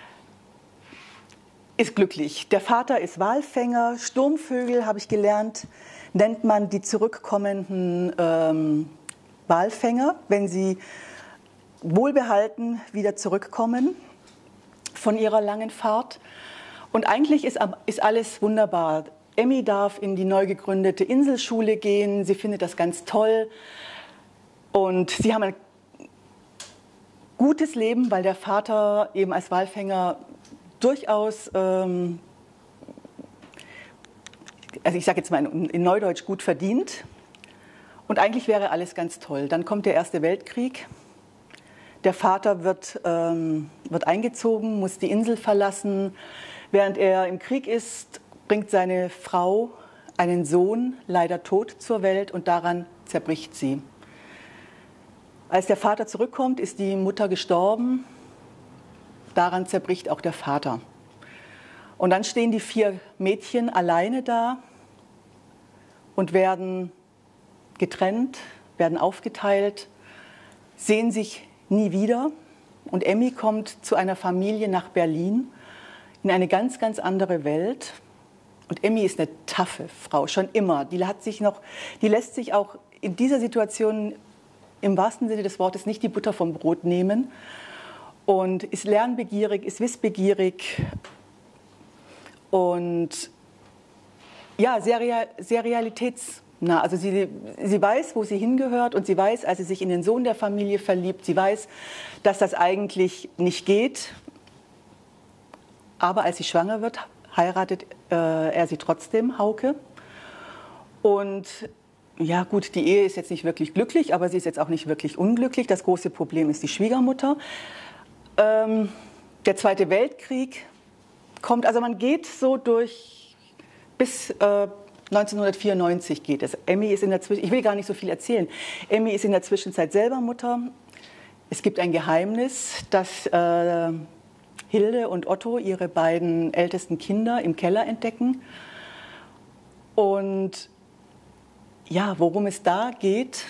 ist glücklich. Der Vater ist Walfänger, Sturmvögel, habe ich gelernt, nennt man die zurückkommenden ähm, Walfänger, wenn sie wohlbehalten wieder zurückkommen von ihrer langen Fahrt. Und eigentlich ist, ist alles wunderbar. Emmy darf in die neu gegründete Inselschule gehen, sie findet das ganz toll. Und sie haben ein gutes Leben, weil der Vater eben als Walfänger durchaus, ähm, also ich sage jetzt mal in, in Neudeutsch, gut verdient. Und eigentlich wäre alles ganz toll. Dann kommt der Erste Weltkrieg. Der Vater wird, ähm, wird eingezogen, muss die Insel verlassen. Während er im Krieg ist, bringt seine Frau einen Sohn, leider tot, zur Welt und daran zerbricht sie. Als der Vater zurückkommt, ist die Mutter gestorben. Daran zerbricht auch der Vater. Und dann stehen die vier Mädchen alleine da und werden getrennt, werden aufgeteilt, sehen sich nie wieder. Und Emmy kommt zu einer Familie nach Berlin, in eine ganz, ganz andere Welt. Und Emmy ist eine taffe Frau, schon immer. Die hat sich noch, die lässt sich auch in dieser Situation im wahrsten Sinne des Wortes nicht die Butter vom Brot nehmen. Und ist lernbegierig, ist wissbegierig und ja, sehr, sehr realitätsnah. Also sie, sie weiß, wo sie hingehört und sie weiß, als sie sich in den Sohn der Familie verliebt, sie weiß, dass das eigentlich nicht geht. Aber als sie schwanger wird, heiratet äh, er sie trotzdem, Hauke. Und ja gut, die Ehe ist jetzt nicht wirklich glücklich, aber sie ist jetzt auch nicht wirklich unglücklich. Das große Problem ist die Schwiegermutter. Ähm, der Zweite Weltkrieg kommt, also man geht so durch bis, äh, neunzehnhundertvierundneunzig geht es. Emmy ist in der Zwischenzeit, ich will gar nicht so viel erzählen, Emmy ist in der Zwischenzeit selber Mutter. Es gibt ein Geheimnis, dass äh, Hilde und Otto ihre beiden ältesten Kinder im Keller entdecken. Und ja, worum es da geht,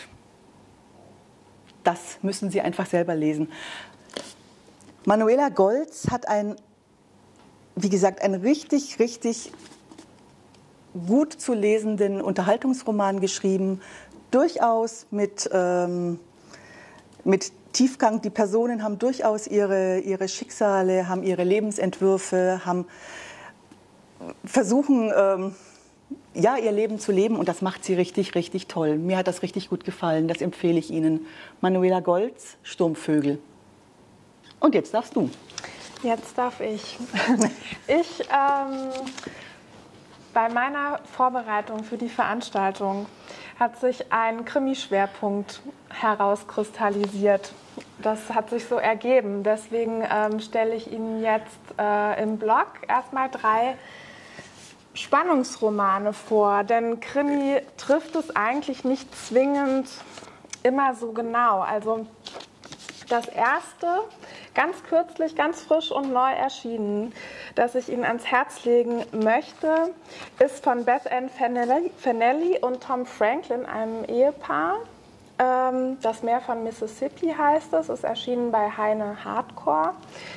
das müssen Sie einfach selber lesen. Manuela Goltz hat ein, wie gesagt, einen richtig, richtig gut zu lesenden Unterhaltungsroman geschrieben, durchaus mit, ähm, mit Tiefgang. Die Personen haben durchaus ihre, ihre Schicksale, haben ihre Lebensentwürfe, haben versuchen, ähm, ja, ihr Leben zu leben, und das macht sie richtig, richtig toll. Mir hat das richtig gut gefallen, das empfehle ich Ihnen. Manuela Goltz, Sturmvögel. Und jetzt darfst du. Jetzt darf ich. Ich, ähm, bei meiner Vorbereitung für die Veranstaltung hat sich ein Krimi-Schwerpunkt herauskristallisiert. Das hat sich so ergeben. Deswegen ähm, stelle ich Ihnen jetzt äh, im Blog erstmal drei Spannungsromane vor. Denn Krimi trifft es eigentlich nicht zwingend immer so genau. Also das erste, ganz kürzlich, ganz frisch und neu erschienen, das ich Ihnen ans Herz legen möchte, ist von Beth Ann Fanelli und Tom Franklin, einem Ehepaar. Das Meer von Mississippi heißt es, ist erschienen bei Heine Hardcore.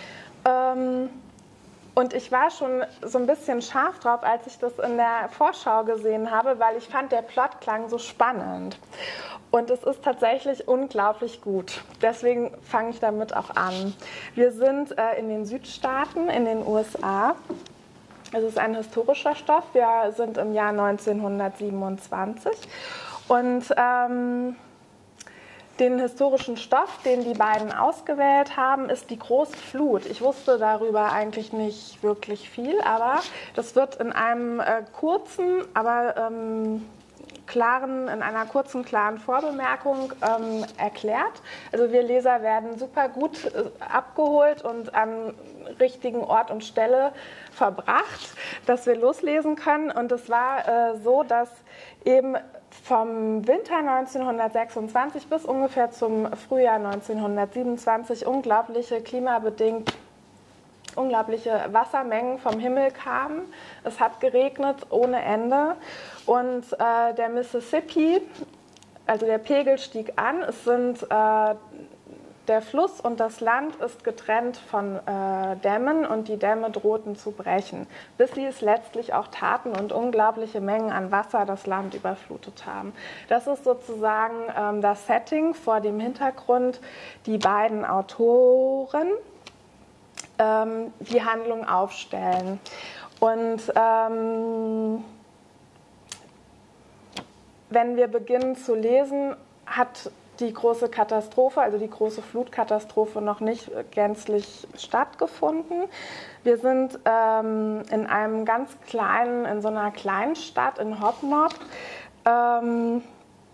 Und ich war schon so ein bisschen scharf drauf, als ich das in der Vorschau gesehen habe, weil ich fand, der Plot klang so spannend. Und es ist tatsächlich unglaublich gut. Deswegen fange ich damit auch an. Wir sind äh, in den Südstaaten, in den U S A. Es ist ein historischer Stoff. Wir sind im Jahr neunzehnhundertsiebenundzwanzig. Und ähm, den historischen Stoff, den die beiden ausgewählt haben, ist die große Flut. Ich wusste darüber eigentlich nicht wirklich viel, aber das wird in einem äh, kurzen, aber ähm, klaren, in einer kurzen, klaren Vorbemerkung ähm, erklärt. Also wir Leser werden super gut äh, abgeholt und am richtigen Ort und Stelle verbracht, dass wir loslesen können. Und es war äh, so, dass eben vom Winter neunzehnhundertsechsundzwanzig bis ungefähr zum Frühjahr neunzehnhundertsiebenundzwanzig unglaubliche, klimabedingt unglaubliche Wassermengen vom Himmel kamen. Es hat geregnet ohne Ende und äh, der Mississippi, also der Pegel stieg an. Es sind äh, der Fluss und das Land ist getrennt von äh, Dämmen und die Dämme drohten zu brechen, bis sie es letztlich auch taten und unglaubliche Mengen an Wasser das Land überflutet haben. Das ist sozusagen ähm, das Setting, vor dem Hintergrund die beiden Autoren ähm, die Handlung aufstellen. Und ähm, wenn wir beginnen zu lesen, hat die große Katastrophe, also die große Flutkatastrophe, noch nicht gänzlich stattgefunden. Wir sind ähm, in einem ganz kleinen, in so einer kleinen Stadt in Hopnop. Ähm,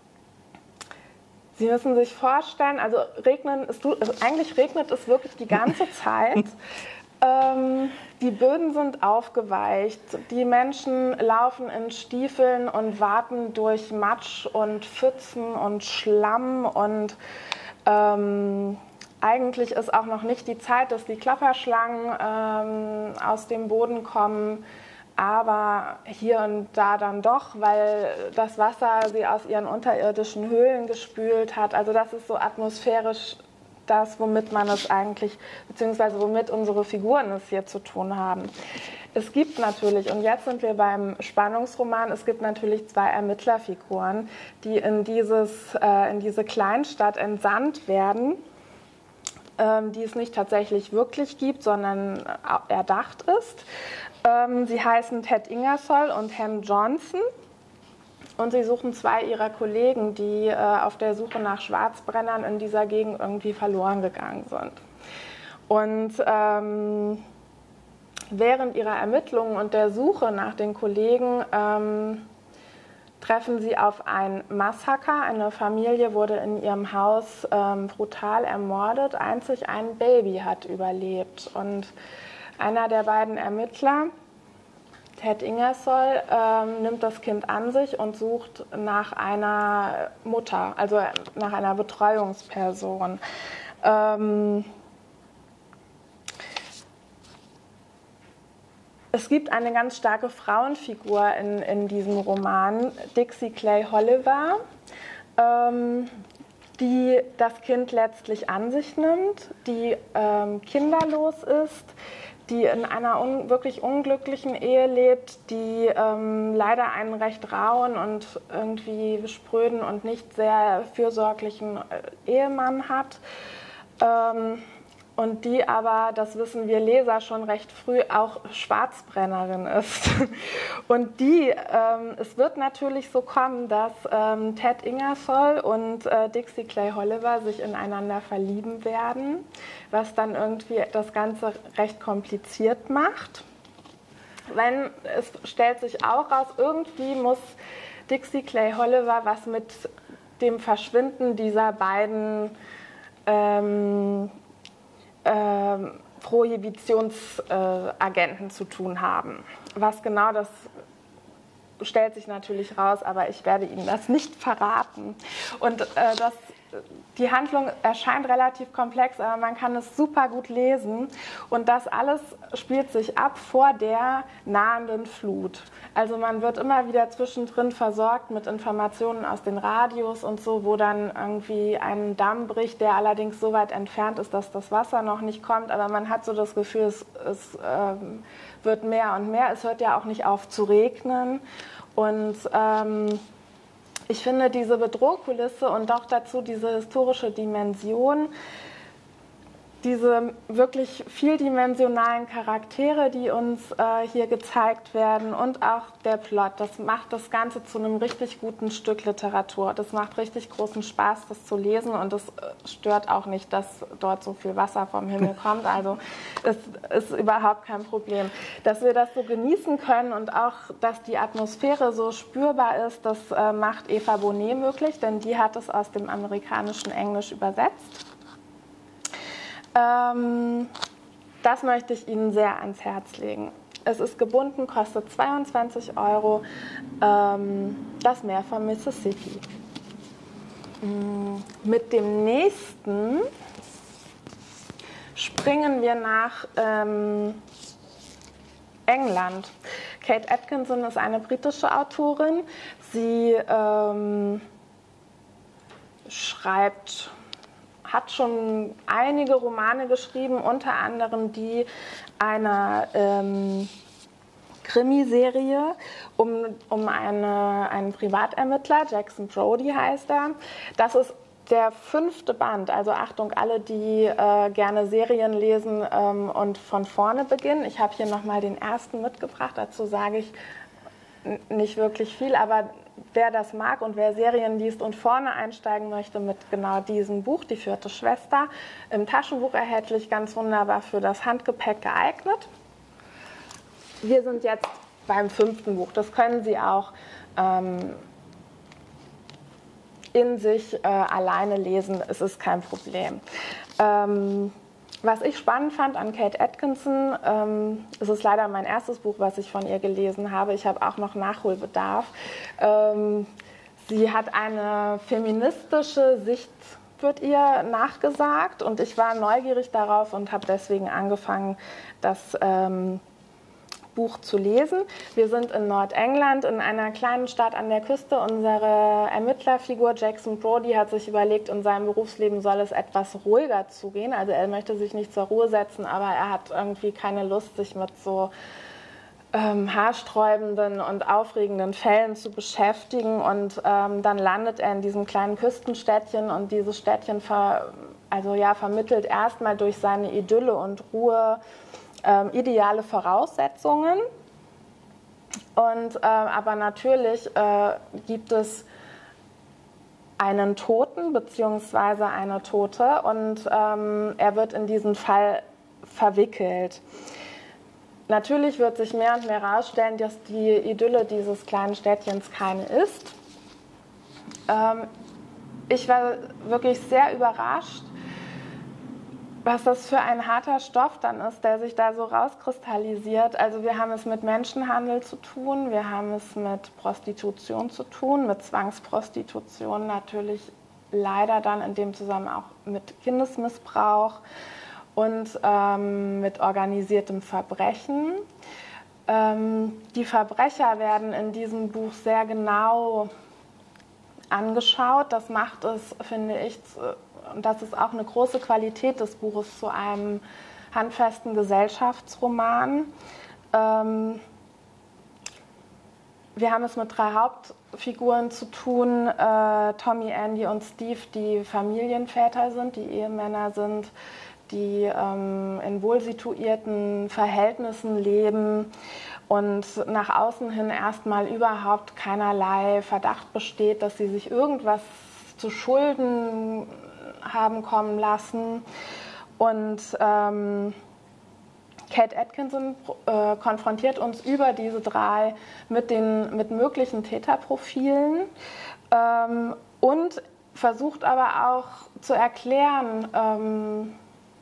Sie müssen sich vorstellen, also regnen, es, also eigentlich regnet es wirklich die ganze Zeit. Ähm, die Böden sind aufgeweicht, die Menschen laufen in Stiefeln und warten durch Matsch und Pfützen und Schlamm und ähm, eigentlich ist auch noch nicht die Zeit, dass die Klapperschlangen ähm, aus dem Boden kommen, aber hier und da dann doch, weil das Wasser sie aus ihren unterirdischen Höhlen gespült hat. Also das ist so atmosphärisch das, womit man es eigentlich, beziehungsweise womit unsere Figuren es hier zu tun haben. Es gibt natürlich, und jetzt sind wir beim Spannungsroman, es gibt natürlich zwei Ermittlerfiguren, die in, dieses, äh, in diese Kleinstadt entsandt werden, ähm, die es nicht tatsächlich wirklich gibt, sondern erdacht ist. Ähm, sie heißen Ted Ingersoll und Hen Johnson. Und sie suchen zwei ihrer Kollegen, die äh, auf der Suche nach Schwarzbrennern in dieser Gegend irgendwie verloren gegangen sind. Und ähm, während ihrer Ermittlungen und der Suche nach den Kollegen ähm, treffen sie auf ein Massaker. Eine Familie wurde in ihrem Haus ähm, brutal ermordet. Einzig ein Baby hat überlebt. Und einer der beiden Ermittler, Ted Ingersoll ähm, nimmt das Kind an sich und sucht nach einer Mutter, also nach einer Betreuungsperson. Ähm, es gibt eine ganz starke Frauenfigur in, in diesem Roman, Dixie Clay Holliver, ähm, die das Kind letztlich an sich nimmt, die ähm, kinderlos ist, die in einer un wirklich unglücklichen Ehe lebt, die ähm, leider einen recht rauen und irgendwie spröden und nicht sehr fürsorglichen äh, Ehemann hat. Ähm, und die aber, das wissen wir Leser schon recht früh, auch Schwarzbrennerin ist. Und die, ähm, es wird natürlich so kommen, dass ähm, Ted Ingersoll und äh, Dixie Clay Holliver sich ineinander verlieben werden, was dann irgendwie das Ganze recht kompliziert macht. Wenn, es stellt sich auch raus, irgendwie muss Dixie Clay Holliver was mit dem Verschwinden dieser beiden ähm, Ähm, Prohibitionsagenten äh, zu tun haben. Was genau, das stellt sich natürlich raus, aber ich werde Ihnen das nicht verraten. Und äh, das, die Handlung erscheint relativ komplex, aber man kann es super gut lesen. Und das alles spielt sich ab vor der nahenden Flut. Also man wird immer wieder zwischendrin versorgt mit Informationen aus den Radios und so, wo dann irgendwie ein Damm bricht, der allerdings so weit entfernt ist, dass das Wasser noch nicht kommt. Aber man hat so das Gefühl, es, es ähm, wird mehr und mehr. Es hört ja auch nicht auf zu regnen. Und ähm, ich finde diese Bedrohkulisse und auch dazu diese historische Dimension, diese wirklich vieldimensionalen Charaktere, die uns äh, hier gezeigt werden und auch der Plot, das macht das Ganze zu einem richtig guten Stück Literatur. Das macht richtig großen Spaß, das zu lesen, und es stört auch nicht, dass dort so viel Wasser vom Himmel kommt. Also es ist überhaupt kein Problem. Dass wir das so genießen können und auch, dass die Atmosphäre so spürbar ist, das äh, macht Eva Bonet möglich, denn die hat es aus dem amerikanischen Englisch übersetzt. Ähm, das möchte ich Ihnen sehr ans Herz legen. Es ist gebunden, kostet zweiundzwanzig Euro. Ähm, das Meer von Mississippi. Ähm, mit dem nächsten springen wir nach ähm, England. Kate Atkinson ist eine britische Autorin. Sie ähm, schreibt... hat schon einige Romane geschrieben, unter anderem die einer ähm, Krimiserie um, um eine, einen Privatermittler, Jackson Brodie heißt er. Das ist der fünfte Band, also Achtung, alle, die äh, gerne Serien lesen ähm, und von vorne beginnen. Ich habe hier nochmal den ersten mitgebracht, dazu sage ich nicht wirklich viel, aber wer das mag und wer Serien liest und vorne einsteigen möchte mit genau diesem Buch, Die vierte Schwester, im Taschenbuch erhältlich, ganz wunderbar für das Handgepäck geeignet. Wir sind jetzt beim fünften Buch. Das können Sie auch ähm, in sich äh, alleine lesen. Es ist kein Problem. Ähm, Was ich spannend fand an Kate Atkinson, ähm, es ist leider mein erstes Buch, was ich von ihr gelesen habe. Ich habe auch noch Nachholbedarf. Ähm, sie hat eine feministische Sicht, wird ihr nachgesagt, und ich war neugierig darauf und habe deswegen angefangen, das ähm, Buch zu lesen. Wir sind in Nordengland, in einer kleinen Stadt an der Küste. Unsere Ermittlerfigur Jackson Brodie hat sich überlegt, in seinem Berufsleben soll es etwas ruhiger zugehen. Also er möchte sich nicht zur Ruhe setzen, aber er hat irgendwie keine Lust, sich mit so ähm, haarsträubenden und aufregenden Fällen zu beschäftigen. Und ähm, dann landet er in diesem kleinen Küstenstädtchen, und dieses Städtchen ver, also ja, vermittelt erstmal durch seine Idylle und Ruhe Ähm, ideale Voraussetzungen. Und, äh, aber natürlich äh, gibt es einen Toten bzw. eine Tote, und ähm, er wird in diesen Fall verwickelt. Natürlich wird sich mehr und mehr herausstellen, dass die Idylle dieses kleinen Städtchens keine ist. Ähm, ich war wirklich sehr überrascht, was das für ein harter Stoff dann ist, der sich da so rauskristallisiert. Also wir haben es mit Menschenhandel zu tun, wir haben es mit Prostitution zu tun, mit Zwangsprostitution natürlich leider dann in dem Zusammenhang auch mit Kindesmissbrauch und ähm, mit organisiertem Verbrechen. Ähm, die Verbrecher werden in diesem Buch sehr genau angeschaut. Das macht es, finde ich, und das ist auch eine große Qualität des Buches, zu einem handfesten Gesellschaftsroman. Ähm, wir haben es mit drei Hauptfiguren zu tun, äh, Tommy, Andy und Steve, die Familienväter sind, die Ehemänner sind, die ähm, in wohlsituierten Verhältnissen leben und nach außen hin erstmal überhaupt keinerlei Verdacht besteht, dass sie sich irgendwas zu Schulden haben kommen lassen. Und ähm, Kate Atkinson äh, konfrontiert uns über diese drei mit den mit möglichen Täterprofilen ähm, und versucht aber auch zu erklären, ähm,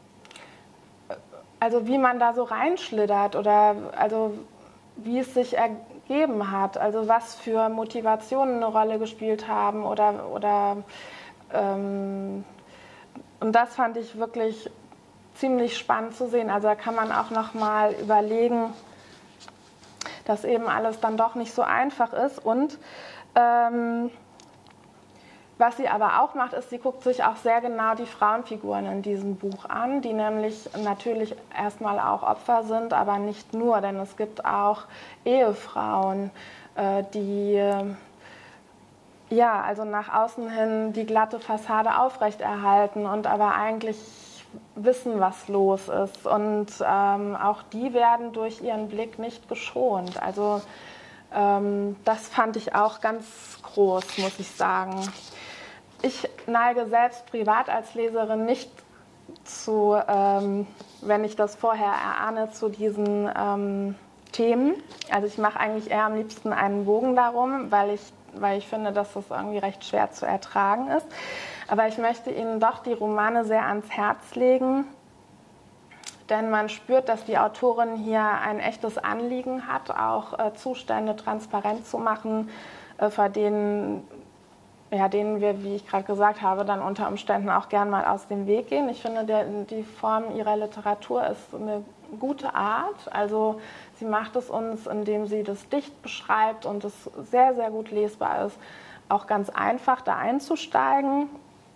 also wie man da so reinschlittert oder also wie es sich ergeben hat, also was für Motivationen eine Rolle gespielt haben oder, oder ähm, und das fand ich wirklich ziemlich spannend zu sehen. Also da kann man auch noch mal überlegen, dass eben alles dann doch nicht so einfach ist. Und ähm, was sie aber auch macht, ist, sie guckt sich auch sehr genau die Frauenfiguren in diesem Buch an, die nämlich natürlich erstmal auch Opfer sind, aber nicht nur, denn es gibt auch Ehefrauen, äh, die äh, ja, also nach außen hin die glatte Fassade aufrechterhalten und aber eigentlich wissen, was los ist. Und ähm, auch die werden durch ihren Blick nicht geschont. Also ähm, das fand ich auch ganz groß, muss ich sagen. Ich neige selbst privat als Leserin nicht zu, ähm, wenn ich das vorher erahne, zu diesen ähm, Themen. Also ich mache eigentlich eher am liebsten einen Bogen darum, weil ich weil ich finde, dass das irgendwie recht schwer zu ertragen ist. Aber ich möchte Ihnen doch die Romane sehr ans Herz legen, denn man spürt, dass die Autorin hier ein echtes Anliegen hat, auch äh, Zustände transparent zu machen, äh, vor denen, ja, denen wir, wie ich gerade gesagt habe, dann unter Umständen auch gern mal aus dem Weg gehen. Ich finde, der, die Form ihrer Literatur ist eine gute Art. Also sie macht es uns, indem sie das dicht beschreibt und es sehr, sehr gut lesbar ist, auch ganz einfach da einzusteigen.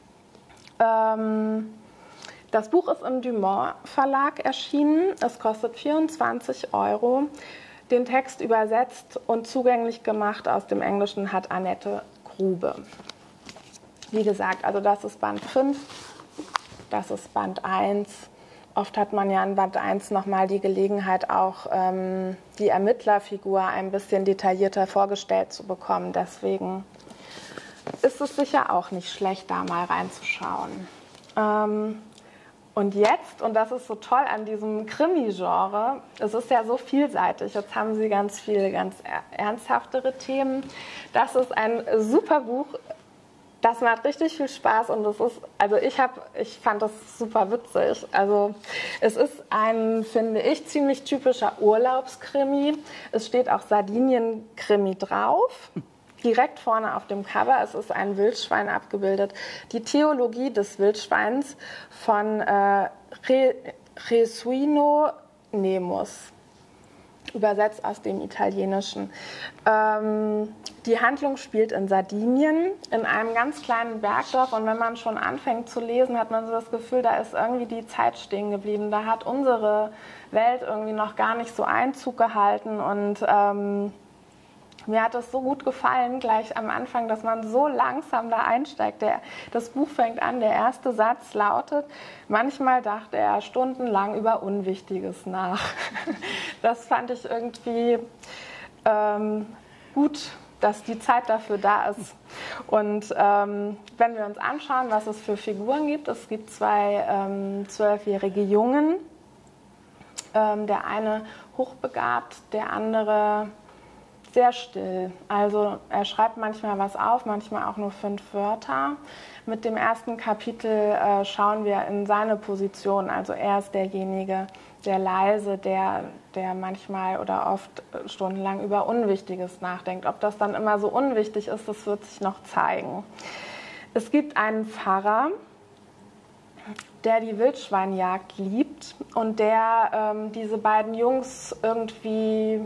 Ähm, das Buch ist im Dumont Verlag erschienen. Es kostet vierundzwanzig Euro. Den Text übersetzt und zugänglich gemacht aus dem Englischen hat Annette Grube. Wie gesagt, also das ist Band fünf, das ist Band eins. Oft hat man ja in Band eins nochmal die Gelegenheit, auch ähm, die Ermittlerfigur ein bisschen detaillierter vorgestellt zu bekommen. Deswegen ist es sicher auch nicht schlecht, da mal reinzuschauen. Ähm, und jetzt, und das ist so toll an diesem Krimi-Genre, es ist ja so vielseitig. Jetzt haben Sie ganz viele ganz ernsthaftere Themen. Das ist ein super Buch. Das macht richtig viel Spaß und es ist, also ich habe, ich fand das super witzig. Also es ist ein, finde ich, ziemlich typischer Urlaubskrimi. Es steht auch Sardinien-Krimi drauf, direkt vorne auf dem Cover. Es ist ein Wildschwein abgebildet. Die Theologie des Wildschweins von äh, Gesuino Nemus. Übersetzt aus dem Italienischen. Ähm, die Handlung spielt in Sardinien, in einem ganz kleinen Bergdorf. Und wenn man schon anfängt zu lesen, hat man so das Gefühl, da ist irgendwie die Zeit stehen geblieben. Da hat unsere Welt irgendwie noch gar nicht so Einzug gehalten. Und ähm, mir hat es so gut gefallen, gleich am Anfang, dass man so langsam da einsteigt. Der, das Buch fängt an, der erste Satz lautet: Manchmal dachte er stundenlang über Unwichtiges nach. Das fand ich irgendwie ähm, gut, dass die Zeit dafür da ist. Und ähm, wenn wir uns anschauen, was es für Figuren gibt, es gibt zwei ähm, zwölfjährige Jungen. Ähm, der eine hochbegabt, der andere sehr still. Also er schreibt manchmal was auf, manchmal auch nur fünf Wörter. Mit dem ersten Kapitel äh, schauen wir in seine Position. Also er ist derjenige, der leise, der, der manchmal oder oft stundenlang über Unwichtiges nachdenkt. Ob das dann immer so unwichtig ist, das wird sich noch zeigen. Es gibt einen Pfarrer, der die Wildschweinjagd liebt und der ähm, diese beiden Jungs irgendwie,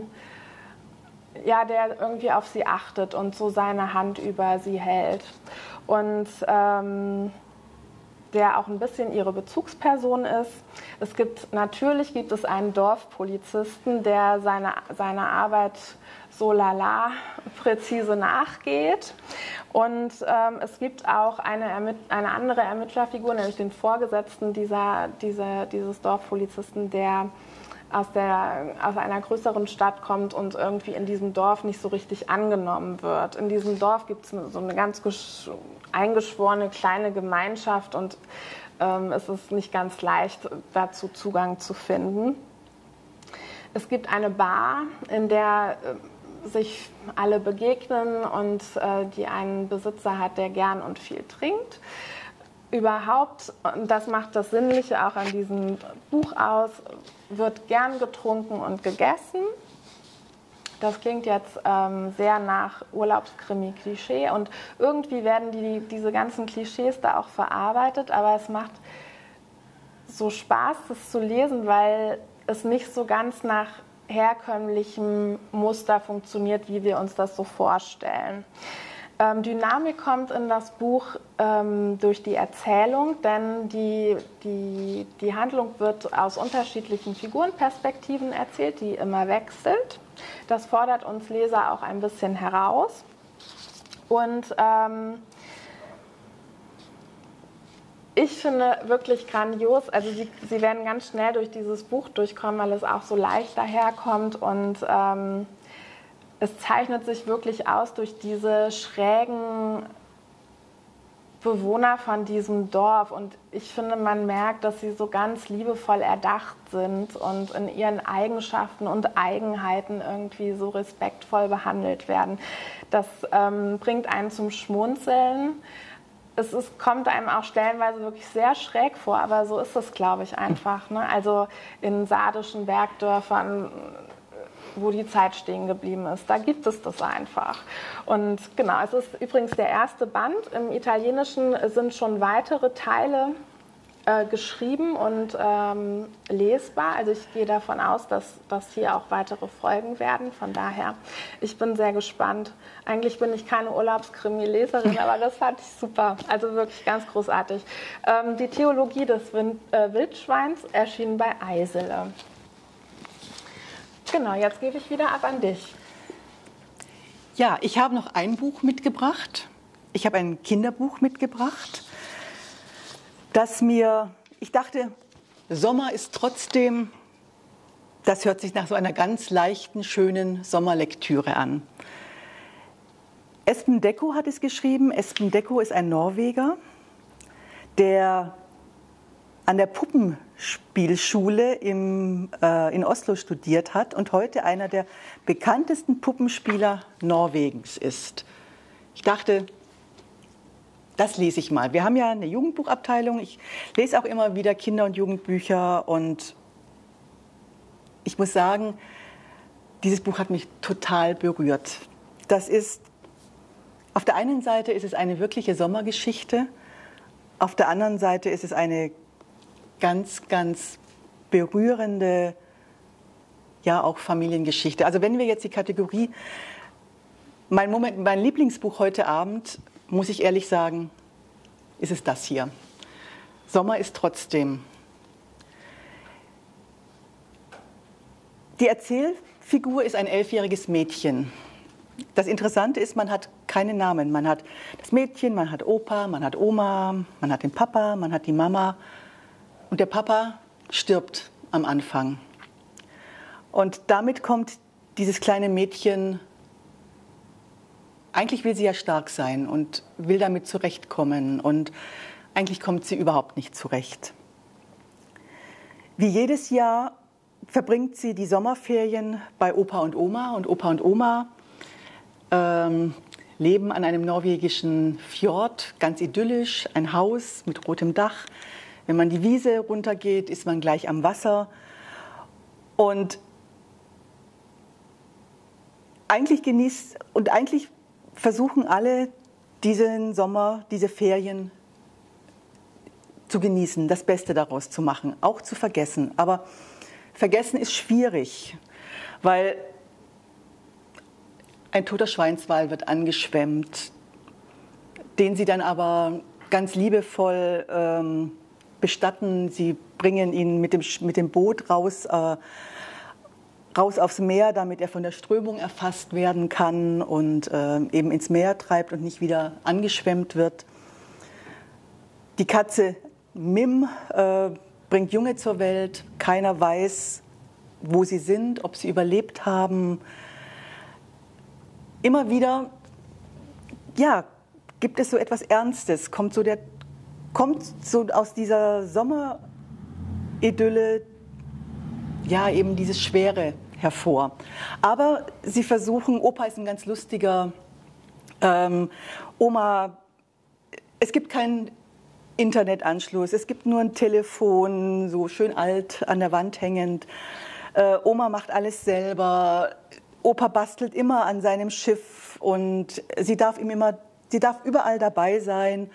ja, der irgendwie auf sie achtet und so seine Hand über sie hält. Und ähm, der auch ein bisschen ihre Bezugsperson ist. Es gibt, natürlich gibt es einen Dorfpolizisten, der seine, seine Arbeit so lala präzise nachgeht. Und ähm, es gibt auch eine, eine andere Ermittlerfigur, nämlich den Vorgesetzten dieser, dieser, dieses Dorfpolizisten, der aus, der, aus einer größeren Stadt kommt und irgendwie in diesem Dorf nicht so richtig angenommen wird. In diesem Dorf gibt es so eine ganz eingeschworene kleine Gemeinschaft und ähm, es ist nicht ganz leicht, dazu Zugang zu finden. Es gibt eine Bar, in der äh, sich alle begegnen und äh, die einen Besitzer hat, der gern und viel trinkt. Überhaupt, und das macht das Sinnliche auch an diesem Buch aus, wird gern getrunken und gegessen. Das klingt jetzt ähm, sehr nach Urlaubskrimi-Klischee und irgendwie werden die, diese ganzen Klischees da auch verarbeitet, aber es macht so Spaß, das zu lesen, weil es nicht so ganz nach herkömmlichem Muster funktioniert, wie wir uns das so vorstellen. Ähm, Dynamik kommt in das Buch ähm, durch die Erzählung, denn die, die, die Handlung wird aus unterschiedlichen Figurenperspektiven erzählt, die immer wechselt. Das fordert uns Leser auch ein bisschen heraus. Und ähm, ich finde wirklich grandios, also Sie, Sie werden ganz schnell durch dieses Buch durchkommen, weil es auch so leicht daherkommt und ähm, es zeichnet sich wirklich aus durch diese schrägen Bewohner von diesem Dorf. Und ich finde, man merkt, dass sie so ganz liebevoll erdacht sind und in ihren Eigenschaften und Eigenheiten irgendwie so respektvoll behandelt werden. Das ähm, bringt einen zum Schmunzeln. Es ist, kommt einem auch stellenweise wirklich sehr schräg vor, aber so ist es, glaube ich, einfach. Ne? Also in sardischen Bergdörfern, wo die Zeit stehen geblieben ist. Da gibt es das einfach. Und genau, es ist übrigens der erste Band. Im Italienischen sind schon weitere Teile äh, geschrieben und ähm, lesbar. Also ich gehe davon aus, dass, dass hier auch weitere folgen werden. Von daher, ich bin sehr gespannt. Eigentlich bin ich keine Urlaubskrimi-Leserin, aber das fand ich super. Also wirklich ganz großartig. Ähm, die Theologie des Wind, äh, Wildschweins erschien bei Eisele. Genau, jetzt gebe ich wieder ab an dich. Ja, ich habe noch ein Buch mitgebracht. Ich habe ein Kinderbuch mitgebracht, das mir, ich dachte, Sommer ist trotzdem, das hört sich nach so einer ganz leichten, schönen Sommerlektüre an. Espen Dekko hat es geschrieben. Espen Dekko ist ein Norweger, der an der Puppenspielschule im, äh, in Oslo studiert hat und heute einer der bekanntesten Puppenspieler Norwegens ist. Ich dachte, das lese ich mal. Wir haben ja eine Jugendbuchabteilung. Ich lese auch immer wieder Kinder- und Jugendbücher und ich muss sagen, dieses Buch hat mich total berührt. Das ist, auf der einen Seite ist es eine wirkliche Sommergeschichte, auf der anderen Seite ist es eine ganz, ganz berührende, ja auch Familiengeschichte. Also wenn wir jetzt die Kategorie, mein, Moment, mein Lieblingsbuch heute Abend, muss ich ehrlich sagen, ist es das hier. Sommer ist trotzdem. Die Erzählfigur ist ein elfjähriges Mädchen. Das Interessante ist, man hat keine Namen. Man hat das Mädchen, man hat Opa, man hat Oma, man hat den Papa, man hat die Mama. Und der Papa stirbt am Anfang. Und damit kommt dieses kleine Mädchen, eigentlich will sie ja stark sein und will damit zurechtkommen. Und eigentlich kommt sie überhaupt nicht zurecht. Wie jedes Jahr verbringt sie die Sommerferien bei Opa und Oma. Und Opa und Oma ähm, leben an einem norwegischen Fjord, ganz idyllisch, ein Haus mit rotem Dach. Wenn man die Wiese runtergeht, ist man gleich am Wasser. Und eigentlich genießt und eigentlich versuchen alle diesen Sommer, diese Ferien zu genießen, das Beste daraus zu machen, auch zu vergessen. Aber vergessen ist schwierig, weil ein toter Schweinswal wird angeschwemmt, den sie dann aber ganz liebevoll ähm, bestatten. Sie bringen ihn mit dem, mit dem Boot raus, äh, raus aufs Meer, damit er von der Strömung erfasst werden kann und äh, eben ins Meer treibt und nicht wieder angeschwemmt wird. Die Katze Mim äh, bringt Junge zur Welt. Keiner weiß, wo sie sind, ob sie überlebt haben. Immer wieder, ja, gibt es so etwas Ernstes, kommt so, der, kommt so aus dieser Sommeridylle, ja, eben dieses Schwere hervor. Aber sie versuchen, Opa ist ein ganz lustiger, ähm, Oma, es gibt keinen Internetanschluss, es gibt nur ein Telefon, so schön alt an der Wand hängend. Äh, Oma macht alles selber. Opa bastelt immer an seinem Schiff und sie darf ihm immer, sie darf überall dabei sein.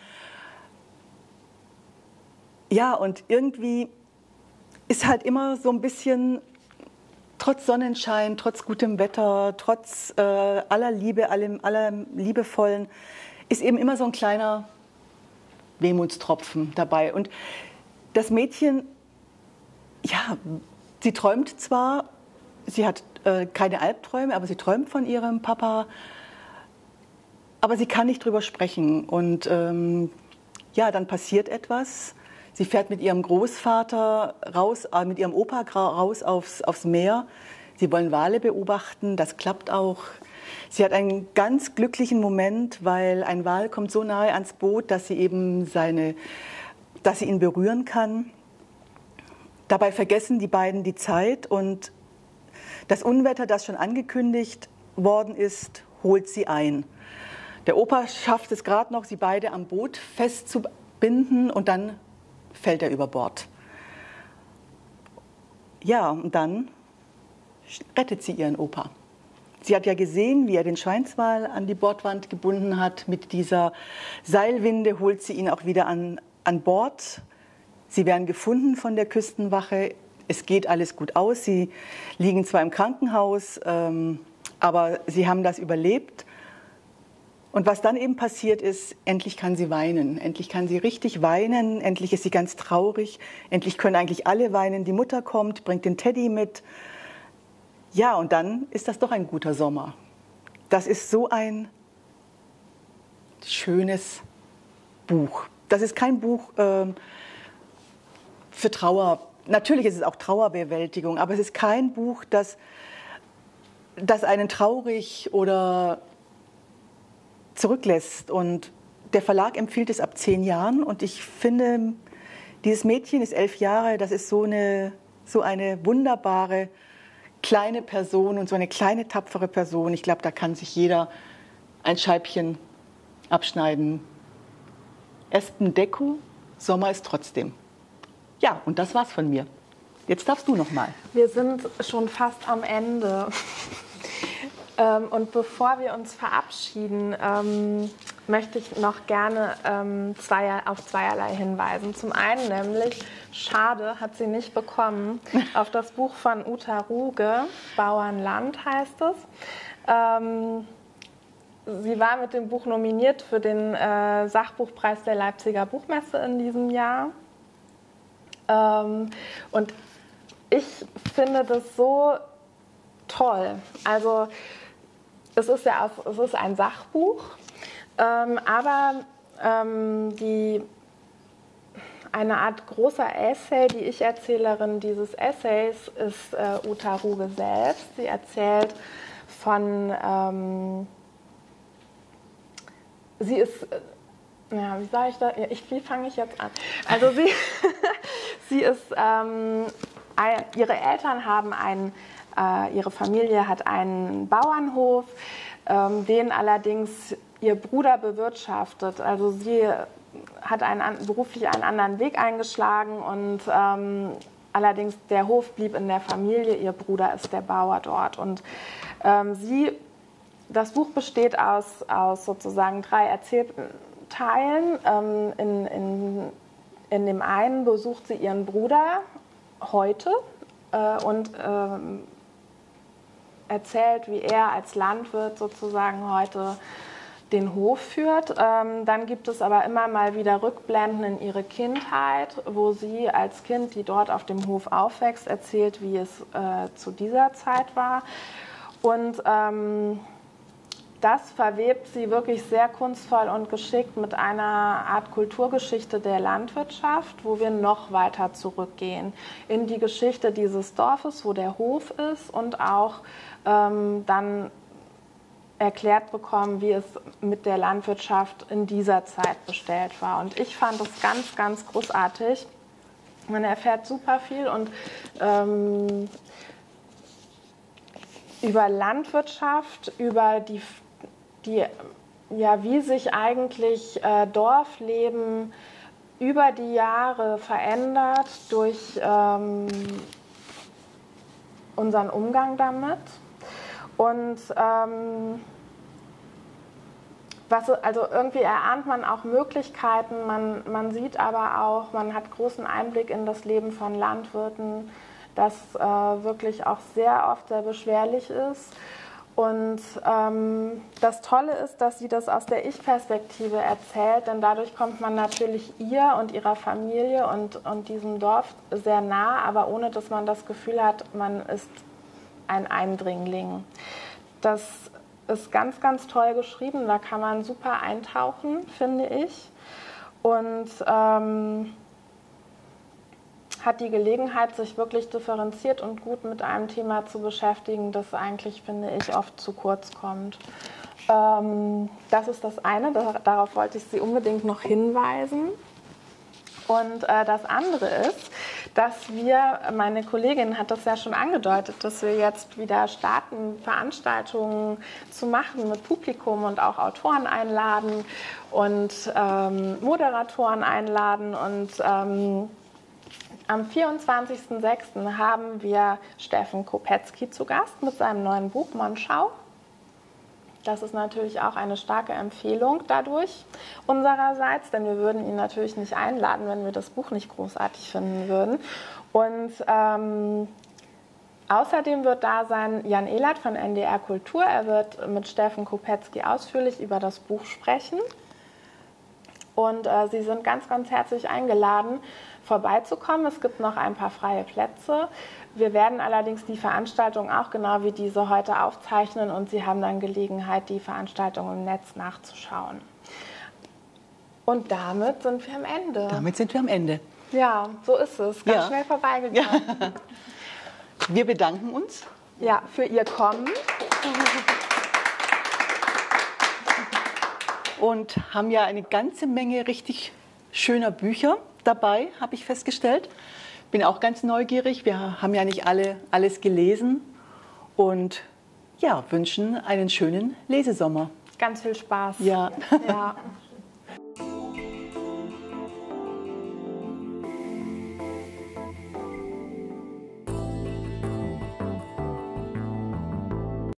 Ja, und irgendwie ist halt immer so ein bisschen, trotz Sonnenschein, trotz gutem Wetter, trotz äh, aller Liebe, allem, aller Liebevollen, ist eben immer so ein kleiner Wehmutstropfen dabei. Und das Mädchen, ja, sie träumt zwar, sie hat äh, keine Albträume, aber sie träumt von ihrem Papa, aber sie kann nicht drüber sprechen. Und ähm, ja, dann passiert etwas. Sie fährt mit ihrem Großvater raus, äh, mit ihrem Opa raus aufs, aufs Meer. Sie wollen Wale beobachten, das klappt auch. Sie hat einen ganz glücklichen Moment, weil ein Wal kommt so nahe ans Boot, dass sie eben seine, dass sie ihn berühren kann. Dabei vergessen die beiden die Zeit und das Unwetter, das schon angekündigt worden ist, holt sie ein. Der Opa schafft es gerade noch, sie beide am Boot festzubinden und dann fällt er über Bord. Ja, und dann rettet sie ihren Opa. Sie hat ja gesehen, wie er den Schweinswal an die Bordwand gebunden hat. Mit dieser Seilwinde holt sie ihn auch wieder an, an Bord. Sie werden gefunden von der Küstenwache. Es geht alles gut aus. Sie liegen zwar im Krankenhaus, ähm, aber sie haben das überlebt. Und was dann eben passiert ist, endlich kann sie weinen. Endlich kann sie richtig weinen. Endlich ist sie ganz traurig. Endlich können eigentlich alle weinen. Die Mutter kommt, bringt den Teddy mit. Ja, und dann ist das doch ein guter Sommer. Das ist so ein schönes Buch. Das ist kein Buch äh, für Trauer. Natürlich ist es auch Trauerbewältigung, aber es ist kein Buch, das, das einen traurig oder zurücklässt. Und der Verlag empfiehlt es ab zehn Jahren. Und ich finde, dieses Mädchen ist elf Jahre, das ist so eine, so eine wunderbare kleine Person und so eine kleine, tapfere Person. Ich glaube, da kann sich jeder ein Scheibchen abschneiden. Espen Deku, Sommer ist trotzdem. Ja, und das war's von mir. Jetzt darfst du noch mal. Wir sind schon fast am Ende. ähm, und bevor wir uns verabschieden, ähm, möchte ich noch gerne ähm, zweier, auf zweierlei hinweisen. Zum einen nämlich, schade, hat sie nicht bekommen, auf das Buch von Uta Ruge, Bauernland heißt es. Ähm, sie war mit dem Buch nominiert für den äh, Sachbuchpreis der Leipziger Buchmesse in diesem Jahr. Ähm, und ich finde das so toll. Also es ist ja auch, es ist ein Sachbuch, ähm, aber ähm, die, eine Art großer Essay, die Ich-Erzählerin dieses Essays ist äh, Uta Ruge selbst. Sie erzählt von, ähm, sie ist, äh, ja, wie sage ich das? Ja, ich, wie fange ich jetzt an? Also sie, sie ist, ähm, ein, ihre Eltern haben ein äh, ihre Familie hat einen Bauernhof, ähm, den allerdings ihr Bruder bewirtschaftet. Also sie hat einen, beruflich einen anderen Weg eingeschlagen und ähm, allerdings der Hof blieb in der Familie, ihr Bruder ist der Bauer dort. Und ähm, sie, das Buch besteht aus, aus sozusagen drei Erzählteilen. Ähm, in, in, in dem einen besucht sie ihren Bruder heute äh, und ähm, erzählt, wie er als Landwirt sozusagen heute den Hof führt. Ähm, dann gibt es aber immer mal wieder Rückblenden in ihre Kindheit, wo sie als Kind, die dort auf dem Hof aufwächst, erzählt, wie es äh, zu dieser Zeit war. Und ähm, das verwebt sie wirklich sehr kunstvoll und geschickt mit einer Art Kulturgeschichte der Landwirtschaft, wo wir noch weiter zurückgehen in die Geschichte dieses Dorfes, wo der Hof ist, und auch ähm, dann erklärt bekommen, wie es mit der Landwirtschaft in dieser Zeit bestellt war. Und ich fand es ganz, ganz großartig. Man erfährt super viel und ähm, über Landwirtschaft, über die, die, ja, wie sich eigentlich äh, Dorfleben über die Jahre verändert durch ähm, unseren Umgang damit. Und ähm, was, also irgendwie erahnt man auch Möglichkeiten, man, man sieht aber auch, man hat großen Einblick in das Leben von Landwirten, das äh, wirklich auch sehr oft sehr beschwerlich ist. Und ähm, das Tolle ist, dass sie das aus der Ich-Perspektive erzählt, denn dadurch kommt man natürlich ihr und ihrer Familie und, und diesem Dorf sehr nah, aber ohne dass man das Gefühl hat, man ist ein Eindringling. Das ist ganz, ganz toll geschrieben, da kann man super eintauchen, finde ich. Und ähm, hat die Gelegenheit, sich wirklich differenziert und gut mit einem Thema zu beschäftigen, das eigentlich, finde ich, oft zu kurz kommt. Ähm, das ist das eine, darauf wollte ich Sie unbedingt noch hinweisen. Und äh, das andere ist, dass wir, meine Kollegin hat das ja schon angedeutet, dass wir jetzt wieder starten, Veranstaltungen zu machen mit Publikum und auch Autoren einladen und ähm, Moderatoren einladen. Und ähm, am vierundzwanzigsten sechsten haben wir Steffen Kopetzky zu Gast mit seinem neuen Buch Monschau. Das ist natürlich auch eine starke Empfehlung dadurch unsererseits, denn wir würden ihn natürlich nicht einladen, wenn wir das Buch nicht großartig finden würden. Und ähm, außerdem wird da sein Jan Ehlert von N D R Kultur. Er wird mit Steffen Kopetzky ausführlich über das Buch sprechen. Und äh, Sie sind ganz, ganz herzlich eingeladen, vorbeizukommen. Es gibt noch ein paar freie Plätze. Wir werden allerdings die Veranstaltung auch genau wie diese heute aufzeichnen und Sie haben dann Gelegenheit, die Veranstaltung im Netz nachzuschauen. Und damit sind wir am Ende. Damit sind wir am Ende. Ja, so ist es. Ganz ja. schnell vorbeigegangen. Ja. Wir bedanken uns. Ja, für Ihr Kommen. Und haben ja eine ganze Menge richtig schöner Bücher dabei, habe ich festgestellt. Bin auch ganz neugierig. Wir haben ja nicht alle alles gelesen und ja, wünschen einen schönen Lesesommer. Ganz viel Spaß. Ja. Ja.